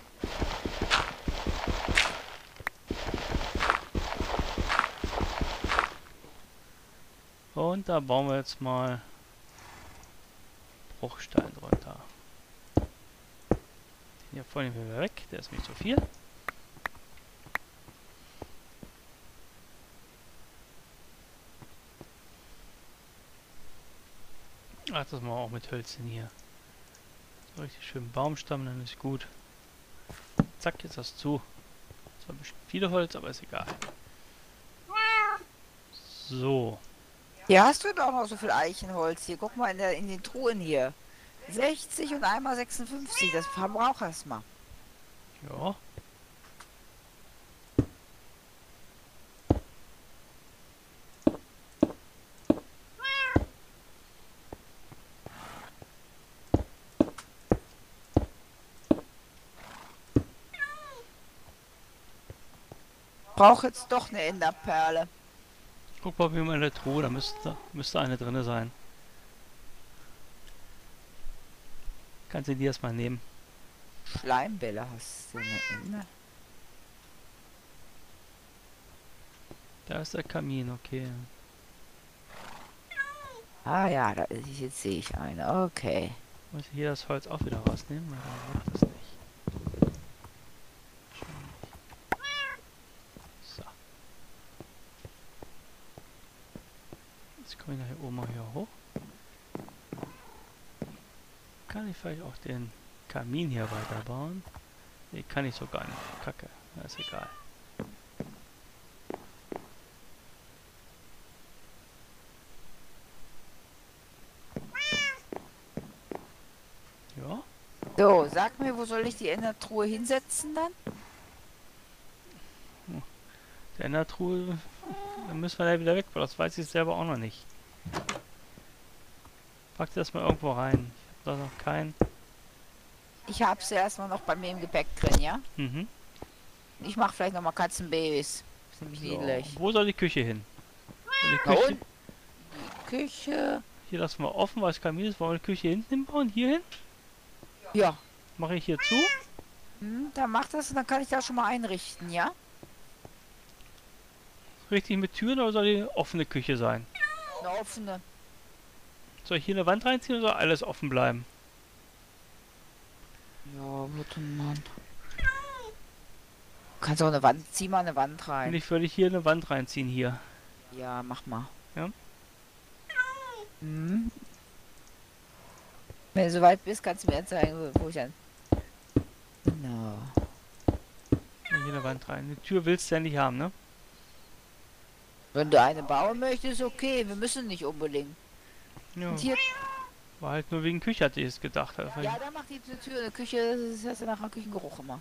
[SPEAKER 1] Und da bauen wir jetzt mal Bruchstein drunter. Den hier vorne nehmen wir weg, der ist nicht so viel. Ach, das machen wir auch mit Hölzchen hier. So richtig schön Baumstamm, dann ist gut. Zack, jetzt das zu. Das war ein bisschen viel Holz, aber ist egal. So.
[SPEAKER 2] Ja, hast du doch noch so viel Eichenholz hier. Guck mal in, der, in den Truhen hier. sechzig und einmal sechsundfünfzig. Das verbrauch erst mal.
[SPEAKER 1] Ja.
[SPEAKER 2] Brauche jetzt doch eine Enderperle.
[SPEAKER 1] Guck mal, wie mal in der Truhe, da müsste, müsste eine drin sein. Kannst du die erstmal nehmen.
[SPEAKER 2] Schleimbälle hast du eine Ender.
[SPEAKER 1] Da ist der Kamin, okay.
[SPEAKER 2] Ah ja, da ist, jetzt sehe ich eine. Okay.
[SPEAKER 1] Muss ich hier das Holz auch wieder rausnehmen, weil dann wirkt das nicht. So. Jetzt komme ich nach hier oben mal hier hoch. Kann ich vielleicht auch den Kamin hier weiterbauen? Ne, kann ich so gar nicht. Kacke, na, ist egal. Ja.
[SPEAKER 2] So, sag mir, wo soll ich die Endertruhe hinsetzen dann?
[SPEAKER 1] Der Endertruhe, dann müssen wir da wieder weg, weil das weiß ich selber auch noch nicht. Pack das mal irgendwo rein. Ich habe da noch keinen.
[SPEAKER 2] Ich habe sie erstmal noch bei mir im Gepäck drin, ja?
[SPEAKER 1] Mhm.
[SPEAKER 2] Ich mache vielleicht noch mal Katzenbabys. Ist nämlich
[SPEAKER 1] So.
[SPEAKER 2] niedlich.
[SPEAKER 1] Wo soll die Küche hin? Soll die
[SPEAKER 2] Na
[SPEAKER 1] Küche,
[SPEAKER 2] und? Die Küche.
[SPEAKER 1] hier lassen wir offen, weil es Kamin ist. Wollen wir die Küche hinten hinbauen? Hier hin?
[SPEAKER 2] Ja.
[SPEAKER 1] Mache ich hier zu?
[SPEAKER 2] Hm, dann mach das und dann kann ich da schon mal einrichten, ja?
[SPEAKER 1] Richtig mit Türen oder soll die offene Küche sein?
[SPEAKER 2] Eine offene.
[SPEAKER 1] Soll ich hier eine Wand reinziehen oder soll alles offen bleiben?
[SPEAKER 2] Ja, warte mal. Kannst auch eine Wand, zieh mal eine Wand
[SPEAKER 1] Und
[SPEAKER 2] rein.
[SPEAKER 1] ich würde hier eine Wand reinziehen hier.
[SPEAKER 2] Ja, mach mal.
[SPEAKER 1] Ja?
[SPEAKER 2] Hm. Wenn du soweit bist, kannst du mir zeigen, wo ich an. Genau.
[SPEAKER 1] Hier eine Wand rein. Eine Tür willst du ja nicht haben, ne?
[SPEAKER 2] Wenn du eine bauen möchtest, okay. Wir müssen nicht unbedingt.
[SPEAKER 1] Ja.
[SPEAKER 2] Und hier,
[SPEAKER 1] War halt nur wegen Küche, hatte ich es gedacht. Also
[SPEAKER 2] ja, da macht die Tür eine Küche, das hast du nachher Küchengeruch immer.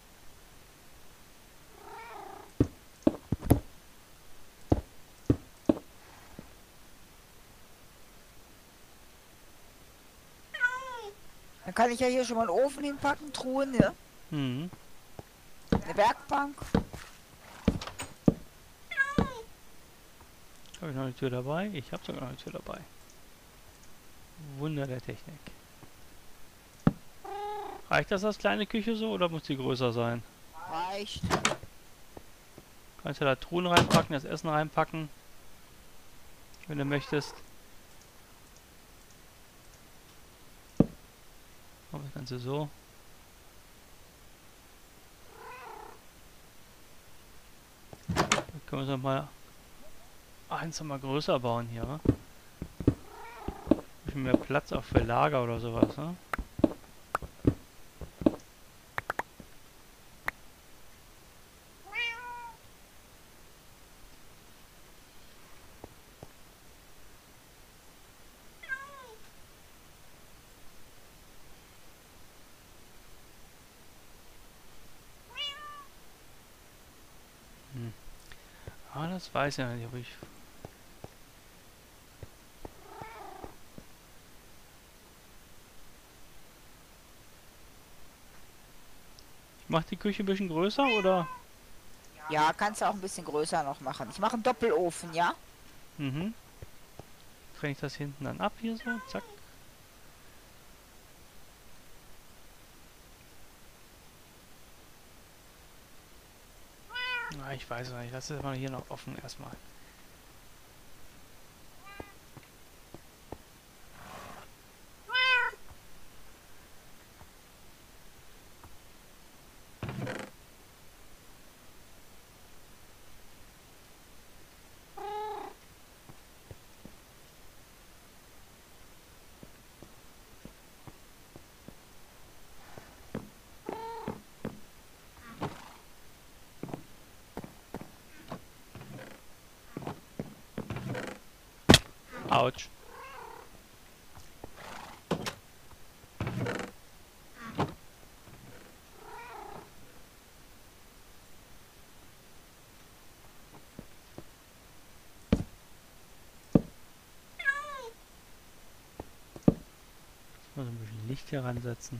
[SPEAKER 2] Dann kann ich ja hier schon mal einen Ofen hinpacken, Truhen, ja?
[SPEAKER 1] Mhm.
[SPEAKER 2] Eine Werkbank.
[SPEAKER 1] Habe ich noch eine Tür dabei? Ich habe sogar noch eine Tür dabei. Wunder der Technik. Reicht das als kleine Küche so oder muss die größer sein?
[SPEAKER 2] Reicht.
[SPEAKER 1] Kannst du da Truhen reinpacken, das Essen reinpacken, wenn du möchtest. Machen das Ganze so. Dann können wir es nochmal eins noch mal größer bauen hier. Wa? Ein bisschen mehr Platz auch für Lager oder sowas. Ne? Ah, das weiß ich nicht, ob ich... Ich mach die Küche ein bisschen größer, oder?
[SPEAKER 2] Ja, kannst du auch ein bisschen größer noch machen. Ich mache einen Doppelofen, ja?
[SPEAKER 1] Mhm. Trenne ich das hinten dann ab hier so, zack. Na, ich weiß es nicht, lass es mal hier noch offen erstmal. Autsch. Mal so ein bisschen Licht hier ransetzen.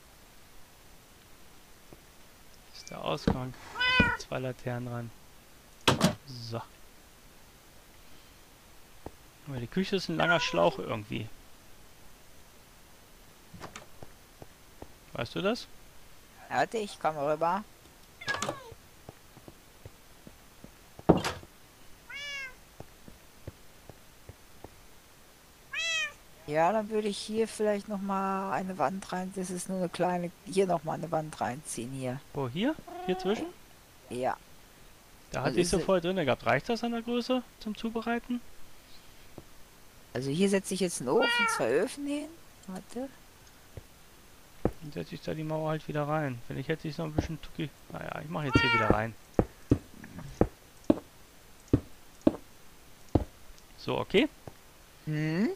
[SPEAKER 1] Das ist der Ausgang. Zwei Laternen dran. So. Aber die Küche ist ein langer Schlauch irgendwie. Weißt du das?
[SPEAKER 2] Warte, ich komme rüber. Ja, dann würde ich hier vielleicht noch mal eine Wand rein. Das ist nur eine kleine. Hier noch mal eine Wand reinziehen hier.
[SPEAKER 1] Wo, hier? Hier zwischen?
[SPEAKER 2] Ja.
[SPEAKER 1] Da
[SPEAKER 2] Also
[SPEAKER 1] hatte ich
[SPEAKER 2] ist
[SPEAKER 1] so
[SPEAKER 2] es-
[SPEAKER 1] voll drin gehabt. Reicht das an der Größe zum Zubereiten?
[SPEAKER 2] Also hier setze ich jetzt einen Ofen, zwei Öfen hin. Warte.
[SPEAKER 1] Dann setze ich da die Mauer halt wieder rein. Wenn ich hätte ich noch ein bisschen Tuki. Naja, ich mache jetzt hier wieder rein. So, okay.
[SPEAKER 2] Hm?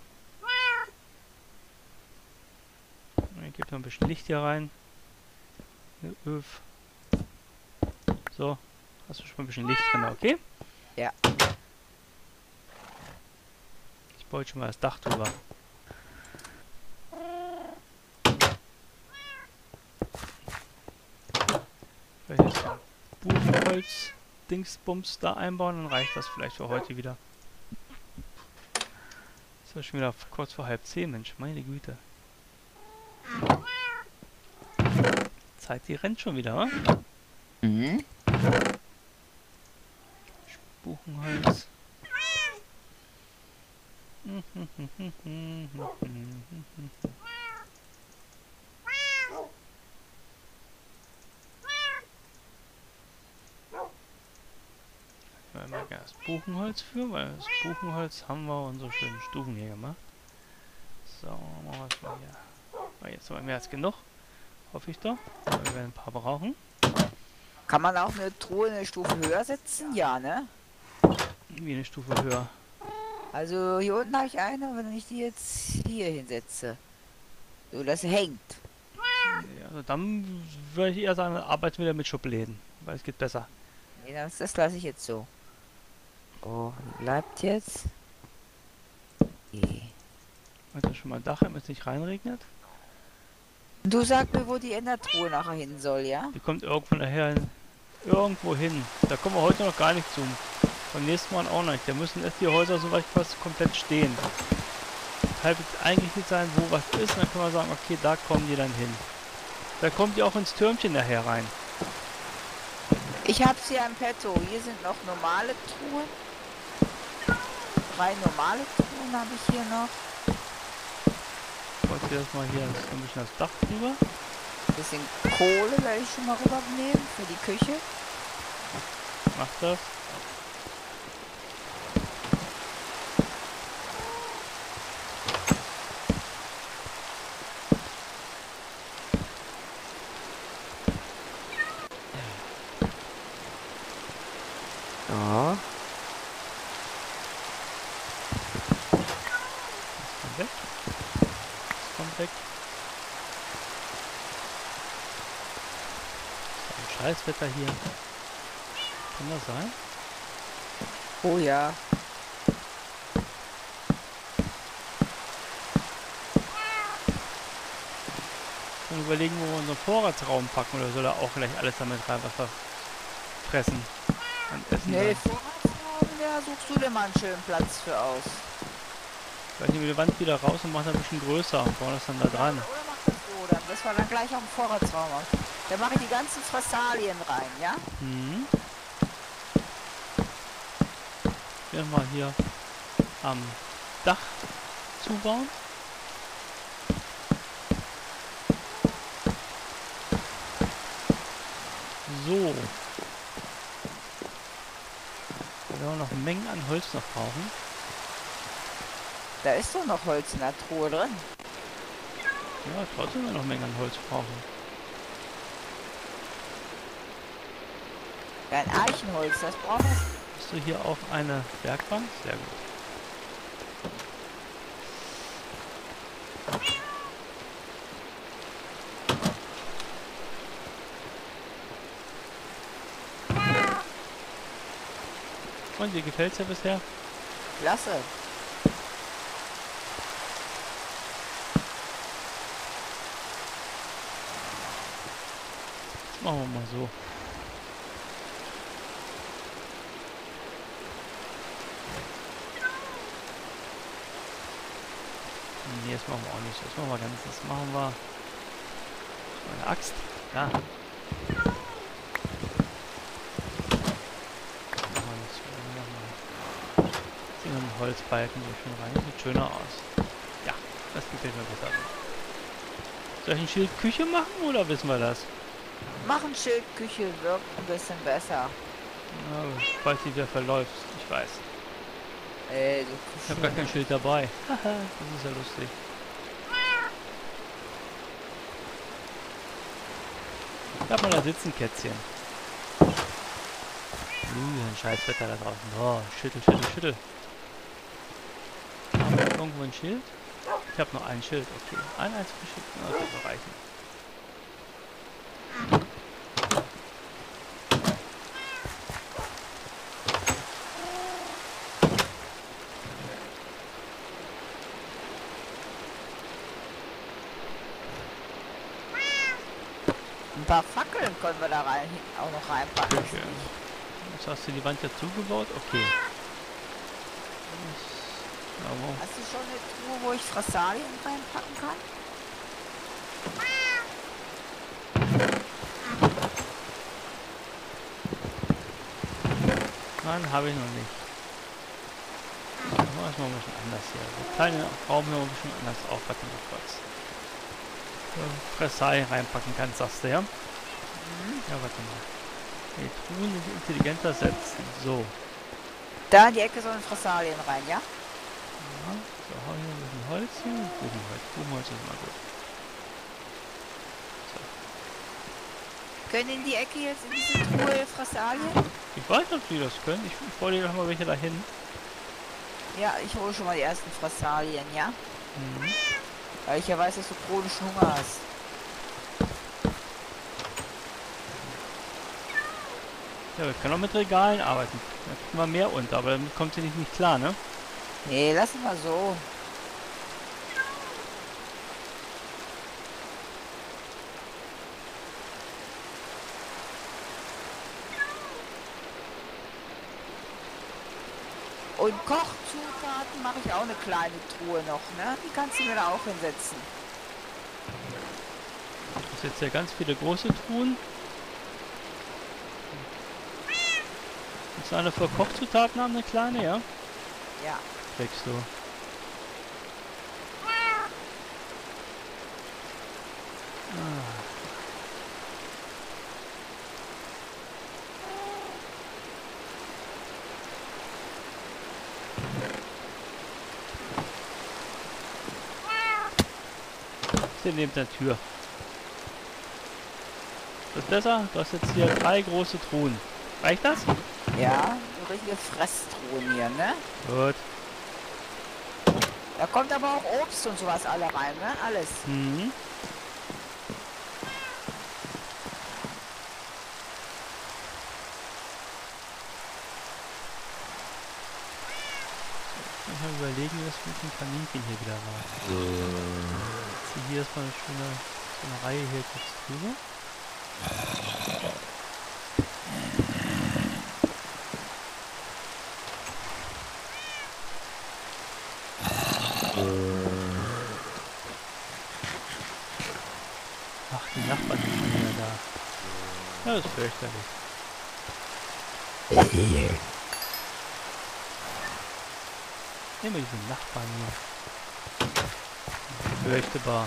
[SPEAKER 1] Ich gebe noch ein bisschen Licht hier rein. Öf. So. Hast du schon mal ein bisschen Licht drin, okay?
[SPEAKER 2] Ja.
[SPEAKER 1] Ich baue jetzt schon mal das Dach drüber. Vielleicht jetzt ein Buchenholz-Dingsbums da einbauen, dann reicht das vielleicht für heute wieder. Ist ja schon wieder kurz vor halb zehn, Mensch, meine Güte. Zeit, die rennt schon wieder, wa?
[SPEAKER 2] Mhm.
[SPEAKER 1] Buchenholz. Mal das Buchenholz für, weil das Buchenholz haben wir unsere schönen Stufen hier gemacht. So, machen wir es mal hier. Oh, jetzt haben wir mehr als genug. Hoffe ich doch. Aber wir werden ein paar brauchen.
[SPEAKER 2] Kann man auch eine Truhe eine Stufe höher setzen? Ja, ne?
[SPEAKER 1] Wie eine Stufe höher.
[SPEAKER 2] Also hier unten habe ich eine, wenn ich die jetzt hier hinsetze. So, dass sie hängt.
[SPEAKER 1] Ja, also dann würde ich eher sagen, arbeiten wir wieder mit Schubläden. Weil es geht besser.
[SPEAKER 2] Nee, das, das lasse ich jetzt so. Oh, bleibt jetzt. Okay.
[SPEAKER 1] Also schon mal ein Dach, damit es nicht reinregnet.
[SPEAKER 2] Du sag mir, wo die Endertruhe nachher hin soll, ja?
[SPEAKER 1] Die kommt irgendwo daher irgendwo hin. Da kommen wir heute noch gar nicht zum. Beim nächsten Mal auch nicht. Da müssen erst die Häuser soweit fast komplett stehen. Halt eigentlich nicht sein, wo was ist. Dann können wir sagen, okay, da kommen die dann hin. Da kommt ihr auch ins Türmchen nachher rein.
[SPEAKER 2] Ich hab's hier am Petto. Hier sind noch normale Truhen. Drei normale Truhen habe ich hier noch.
[SPEAKER 1] Ich wollte jetzt mal hier ein bisschen das Dach drüber.
[SPEAKER 2] Ein bisschen Kohle werde ich schon mal rübernehmen für die Küche.
[SPEAKER 1] Mach das.
[SPEAKER 3] Ja.
[SPEAKER 1] Das kommt weg. Das kommt weg. So ein Scheißwetter hier. Kann das sein?
[SPEAKER 2] Oh ja.
[SPEAKER 1] Dann überlegen, wo wir unseren Vorratsraum packen, oder soll er auch gleich alles damit rein, was wir fressen und essen?
[SPEAKER 2] Nee,
[SPEAKER 1] dann?
[SPEAKER 2] Vorratsraum, da suchst du dir mal einen schönen Platz für aus.
[SPEAKER 1] Vielleicht nehmen wir die Wand wieder raus und machen das ein bisschen größer und bauen das dann da dran.
[SPEAKER 2] Oder mach das so, dann das war dann gleich auch im Vorratsraum aus. Da mache ich die ganzen Fressalien rein, ja?
[SPEAKER 1] Mhm. Wir mal hier am Dach zubauen. So. Da werden wir noch Mengen an Holz noch brauchen.
[SPEAKER 2] Da ist doch noch Holz in der Truhe drin.
[SPEAKER 1] Ja, trotzdem werden wir noch Mengen an Holz brauchen.
[SPEAKER 2] Ja, ein Eichenholz, das braucht es.
[SPEAKER 1] Hast du hier auch eine Werkbank? Sehr gut. Und dir gefällt's ja bisher?
[SPEAKER 2] Klasse.
[SPEAKER 1] Das machen wir mal so. Nee, das machen wir auch nicht so. Das machen wir ganz. Das machen wir. Meine Axt. Da. Machen wir nicht so. Machen wir. Ziehen wir einen Holzbalken so schön rein. Sieht schöner aus. Ja, das gefällt mir besser. Soll ich ein Schild Küche machen oder wissen wir das?
[SPEAKER 2] Mach ein Schild Küche, wirkt ein bisschen besser.
[SPEAKER 1] Ja, falls die wieder verläuft. Ich weiß.
[SPEAKER 2] Ey, du
[SPEAKER 1] Ich habe gar kein Schild dabei. Haha, das ist ja lustig. Bleib mal da sitzen, Kätzchen. Uh, ein scheiß Wetter da draußen. Oh, schüttel, schüttel, schüttel. Haben wir irgendwo ein Schild? Ich habe noch ein Schild, okay. Ein einziges Schild, na, das wird reichen.
[SPEAKER 2] ein paar Fackeln können wir da rein, auch noch reinpacken.
[SPEAKER 1] Küche. Jetzt hast du die Wand ja zugebaut? Okay. Das, aber
[SPEAKER 2] Hast du schon eine Truhe, wo ich Fressalien reinpacken kann?
[SPEAKER 1] nein, habe ich noch nicht. Machen wir erstmal ein bisschen anders hier. Der kleine Raum hier ein bisschen anders auf. Warte mal kurz. Fressalien reinpacken kannst, sagst du, ja?
[SPEAKER 2] Mhm.
[SPEAKER 1] Ja, warte mal. Die Truhen nicht intelligenter setzen. So.
[SPEAKER 2] Da in die Ecke sollen Fressalien rein, ja?
[SPEAKER 1] Ja, so, haben wir ein bisschen Holz hier. Buchenholz. Buchenholz ist immer gut.
[SPEAKER 2] Können in die Ecke jetzt in diese Truhe Fressalien?
[SPEAKER 1] Ich weiß nicht, ob die das können. Ich, ich wollte noch mal welche dahin.
[SPEAKER 2] Ja, ich hole schon mal die ersten Fressalien, ja?
[SPEAKER 1] Mhm.
[SPEAKER 2] Weil ich ja weiß, dass du chronischen Hunger hast.
[SPEAKER 1] Ja, wir können auch mit Regalen arbeiten. Da kriegen wir mehr unter, aber damit kommt sie nicht, nicht klar, ne?
[SPEAKER 2] Nee, lass mal so. Und Kochzutaten mache ich auch eine kleine Truhe noch, ne? Die kannst du mir da auch hinsetzen.
[SPEAKER 1] Das ist jetzt ja ganz viele große Truhen. Willst du eine für Kochzutaten haben, eine kleine, ja?
[SPEAKER 2] Ja.
[SPEAKER 1] Kriegst du. Ah. Hier neben der Tür. Das ist besser? Du hast jetzt hier drei große Truhen. Reicht das?
[SPEAKER 2] Ja, so richtige Fresstruhen hier, ne?
[SPEAKER 1] Gut.
[SPEAKER 2] Da kommt aber auch Obst und sowas alle rein, ne? Alles.
[SPEAKER 1] Mhm. Ich mal überlegen, was mit dem Kaninchen hier wieder war. Jetzt hier ist mal eine schöne so eine Reihe hier kurz drüber. Ach, die Nachbarn sind schon wieder da. Ja, das ist fürchterlich. Immer diese Nachbarn hier. Fürchterbar.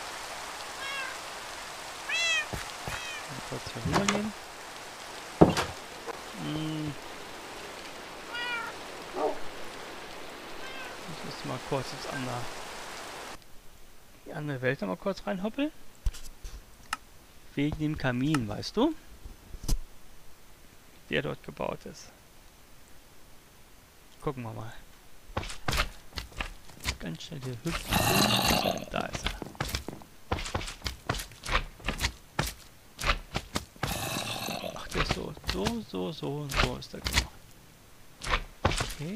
[SPEAKER 1] Mal kurz hier rübergehen. Hm. Ich muss mal kurz ins andere, die andere Welt noch mal kurz reinhoppeln. Wegen dem Kamin, weißt du? Der dort gebaut ist. Gucken wir mal. Ganz schnell hier hüpfen. Da ist er. Ach, der ist so, so, so, so und so ist der gemacht. Okay.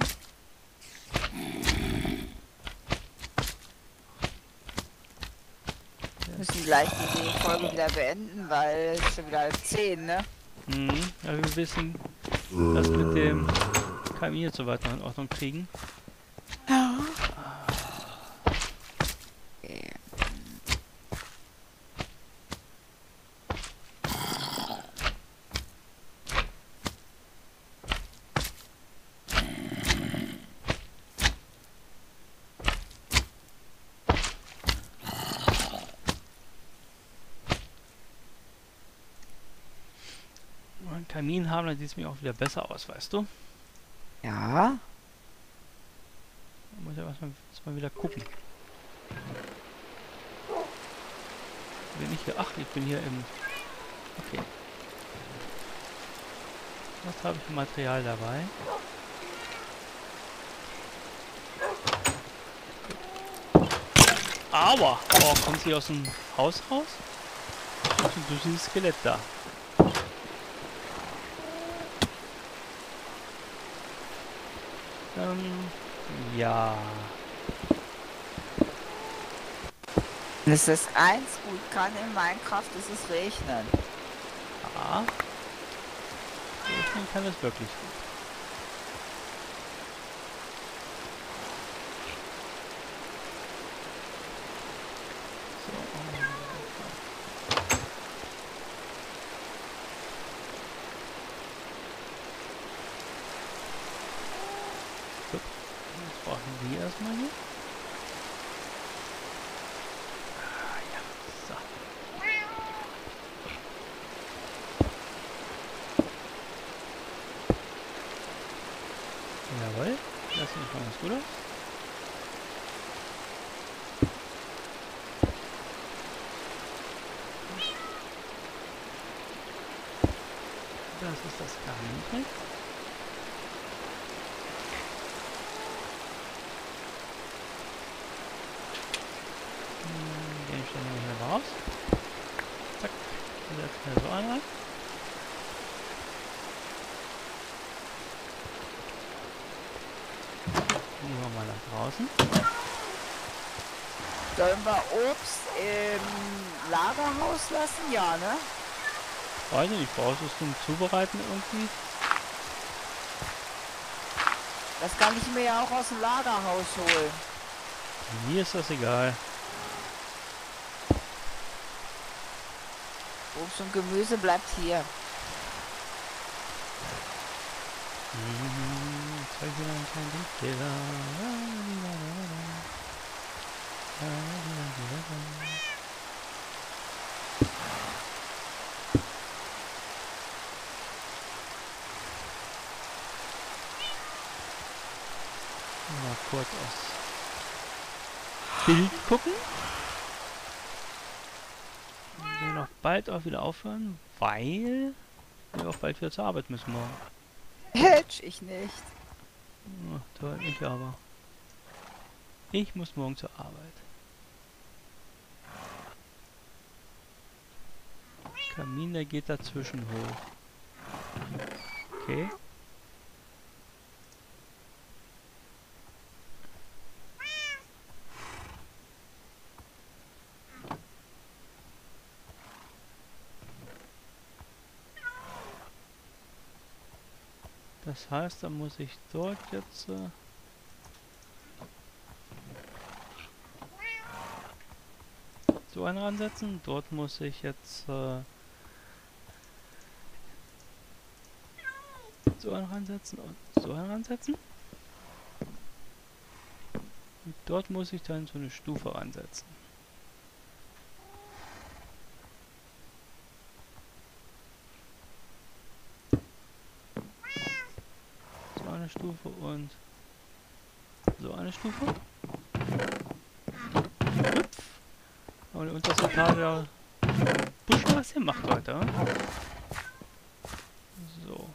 [SPEAKER 2] Wir müssen gleich die Folge wieder beenden, weil es ist schon wieder halb zehn, ne?
[SPEAKER 1] Mhm. Ja, wir wissen, dass wir mit dem Kamin jetzt so weit noch in Ordnung kriegen.
[SPEAKER 2] Ja.
[SPEAKER 1] Einen Kamin haben, dann sieht es mir auch wieder besser aus, weißt du?
[SPEAKER 2] Ja.
[SPEAKER 1] Da muss ja erstmal mal wieder gucken. Bin ich hier? Ach, ich bin hier im... Okay. Was habe ich für Material dabei? Aua! Oh, kommt sie aus dem Haus raus? Und durch dieses Skelett da. Ähm, ja.
[SPEAKER 2] Das ist eins gut kann in Minecraft, ist es regnen.
[SPEAKER 1] Ja. Regnen kann es wirklich gut. So. Jetzt brauchen wir erstmal hier. Ah, ja. So. Jawohl. Das sieht schon ganz gut aus. Das ist das Kaninchen. Hm, den stellen wir hier raus. Zack. Und setzen wir so an. Gehen wir mal nach draußen.
[SPEAKER 2] Sollen wir Obst im Lagerhaus lassen? Ja, ne?
[SPEAKER 1] Weiß nicht, brauchst du es zum Zubereiten irgendwie?
[SPEAKER 2] Das kann ich mir ja auch aus dem Lagerhaus holen.
[SPEAKER 1] Mir ist das egal.
[SPEAKER 2] Obst und Gemüse bleibt hier.
[SPEAKER 1] Hm, jetzt habe ich wieder einen kleinen Denkfehler. Mal kurz aufs Bild gucken. Wir werden auch bald auch wieder aufhören, weil wir auch bald wieder zur Arbeit müssen morgen.
[SPEAKER 2] Hätte ich nicht.
[SPEAKER 1] Ach, toll, ich aber. Ich muss morgen zur Arbeit. Kamin, der geht dazwischen hoch. Okay. Das heißt, dann muss ich dort jetzt... Äh so einen ransetzen. Dort muss ich jetzt... Äh so einen ransetzen und so einen ransetzen. Und dort muss ich dann so eine Stufe ransetzen. So eine Stufe und so eine Stufe. Hüpf. Und die unterste Etage ja Busch was hier macht heute. So.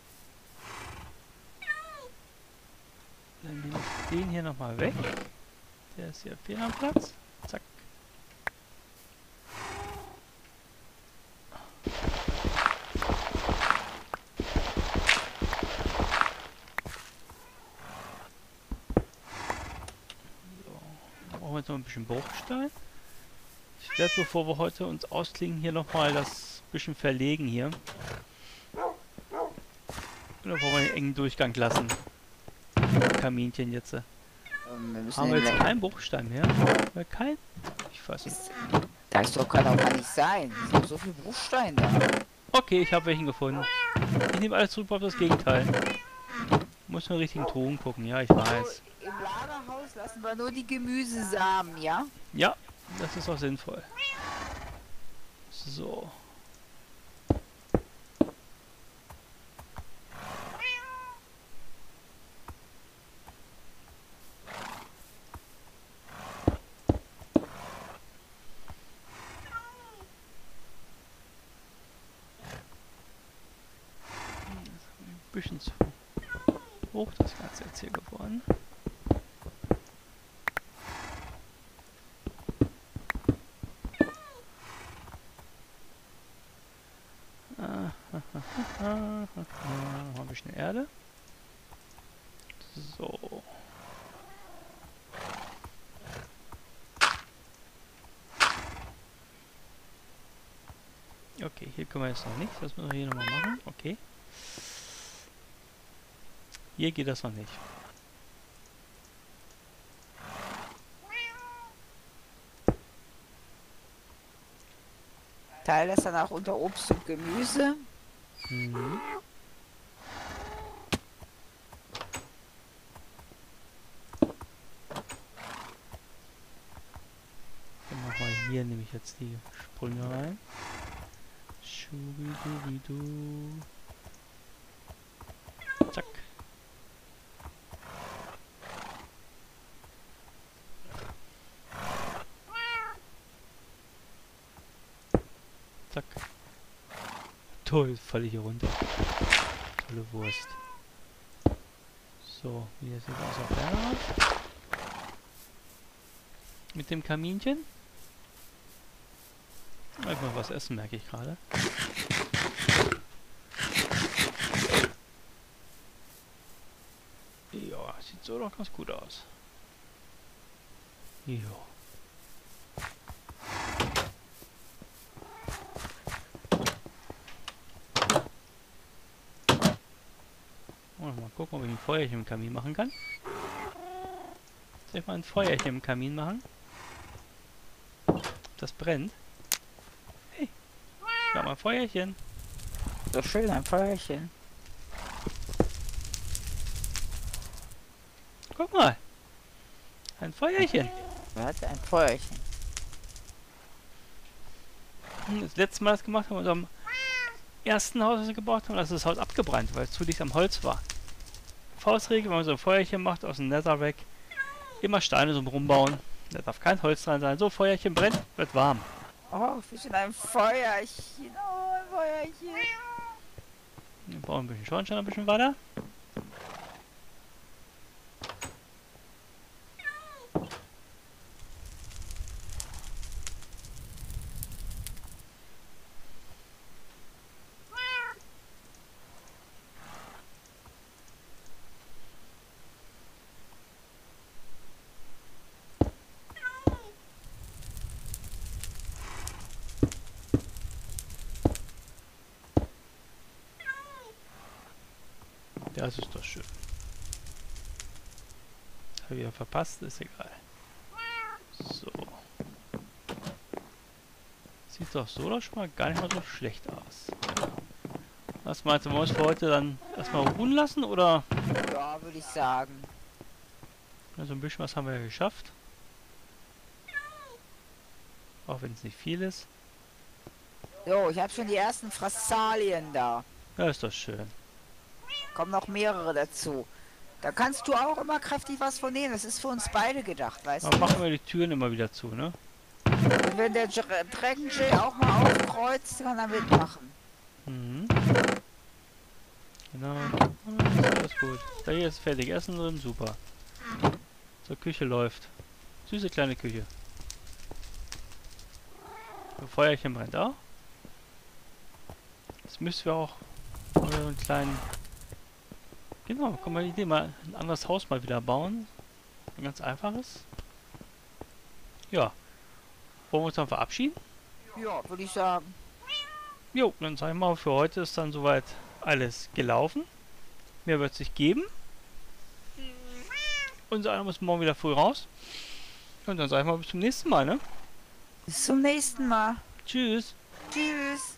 [SPEAKER 1] Dann nehme ich den hier nochmal weg. Der ist hier fehl am Platz. Zack. So. Brauchen wir jetzt noch ein bisschen Bruchstein. Ich werde, bevor wir heute uns ausklingen, hier nochmal das bisschen verlegen hier. Oder wollen wir den engen Durchgang lassen? Kaminchen jetzt.
[SPEAKER 2] Ähm, wir müssen
[SPEAKER 1] Haben wir
[SPEAKER 2] den
[SPEAKER 1] jetzt
[SPEAKER 2] le-
[SPEAKER 1] keinen Bruchstein mehr? Weil kein? Ich weiß nicht.
[SPEAKER 2] Das doch kann auch gar nicht sein. Es sind so viel Bruchstein da.
[SPEAKER 1] Okay, ich habe welchen gefunden. Ich nehme alles zurück auf das Gegenteil. Muss nur richtigen Ton gucken, ja, ich weiß.
[SPEAKER 2] Im Lagerhaus lassen wir nur die Gemüsesamen, ja?
[SPEAKER 1] Ja, das ist auch sinnvoll. So. Ein bisschen zu hoch das Ganze jetzt hier geworden. Ah, ah, ah, ah, ah, ah. Noch ein bisschen Erde. So. Okay, hier können wir jetzt noch nicht. Das müssen wir hier nochmal machen. Okay. Hier geht das noch nicht.
[SPEAKER 2] Teil das dann auch unter Obst und Gemüse.
[SPEAKER 1] Mhm. Dann machen wir hier nämlich jetzt die Sprünge rein. Schubidubidu. Zack. Zack. Toll, falle ich hier runter. Tolle Wurst. So, wie sieht das auf der aus? Mit dem Kaminchen? Einfach was essen, merke ich gerade. Ja, sieht so doch ganz gut aus. Jo. Und mal gucken, ob ich ein Feuerchen im Kamin machen kann. Soll ich mal ein Feuerchen im Kamin machen? Das brennt. Hey, ich mach mal ein Feuerchen.
[SPEAKER 2] So schön, ein Feuerchen.
[SPEAKER 1] Guck mal. Ein Feuerchen.
[SPEAKER 2] Was? Ein Feuerchen.
[SPEAKER 1] Das letzte Mal das gemacht haben wir in unserem ersten Haus, das wir gebaut haben, da ist das Haus abgebrannt, weil es zu dicht am Holz war. Faustregel, wenn man so ein Feuerchen macht aus dem Netherrack, immer Steine so rumbauen. Da darf kein Holz dran sein. So, Feuerchen brennt, wird warm.
[SPEAKER 2] Oh, wir sind ein Feuerchen. Oh, ein Feuerchen.
[SPEAKER 1] Wir bauen ein bisschen Schornstein ein bisschen weiter. Das ist doch schön. Habe ich wieder verpasst, ist egal. So. Sieht doch so doch schon mal gar nicht mal so schlecht aus. Was meinst du, wollen wir uns für heute dann erstmal ruhen lassen oder?
[SPEAKER 2] Ja, würde ich sagen.
[SPEAKER 1] Also ein bisschen was haben wir ja geschafft. Auch wenn es nicht viel ist.
[SPEAKER 2] So, ich habe schon die ersten Frassalien da.
[SPEAKER 1] Ja, ist doch schön.
[SPEAKER 2] Kommen noch mehrere dazu. Da kannst du auch immer kräftig was von nehmen. Das ist für uns beide gedacht, weißt
[SPEAKER 1] Aber
[SPEAKER 2] du?
[SPEAKER 1] machen wir die Türen immer wieder zu, ne?
[SPEAKER 2] Und wenn der Dr- Dragon Jay auch mal aufkreuzt, kann er mitmachen.
[SPEAKER 1] Mhm. Genau. Ah, ist alles gut. Da hier ist fertig Essen drin, super. So, Küche läuft. Süße kleine Küche. Das Feuerchen brennt auch. Jetzt müssen wir auch mal so einen kleinen... Genau, komm mal die Idee, mal ein anderes Haus mal wieder bauen. Ein ganz einfaches. Ja. Wollen wir uns dann verabschieden?
[SPEAKER 2] Ja, würde ich sagen.
[SPEAKER 1] Jo, dann sag ich mal, für heute ist dann soweit alles gelaufen. Mehr wird es nicht geben. Unser einer muss morgen wieder früh raus. Und dann sag ich mal bis zum nächsten Mal, ne?
[SPEAKER 2] Bis zum nächsten Mal.
[SPEAKER 1] Tschüss.
[SPEAKER 2] Tschüss.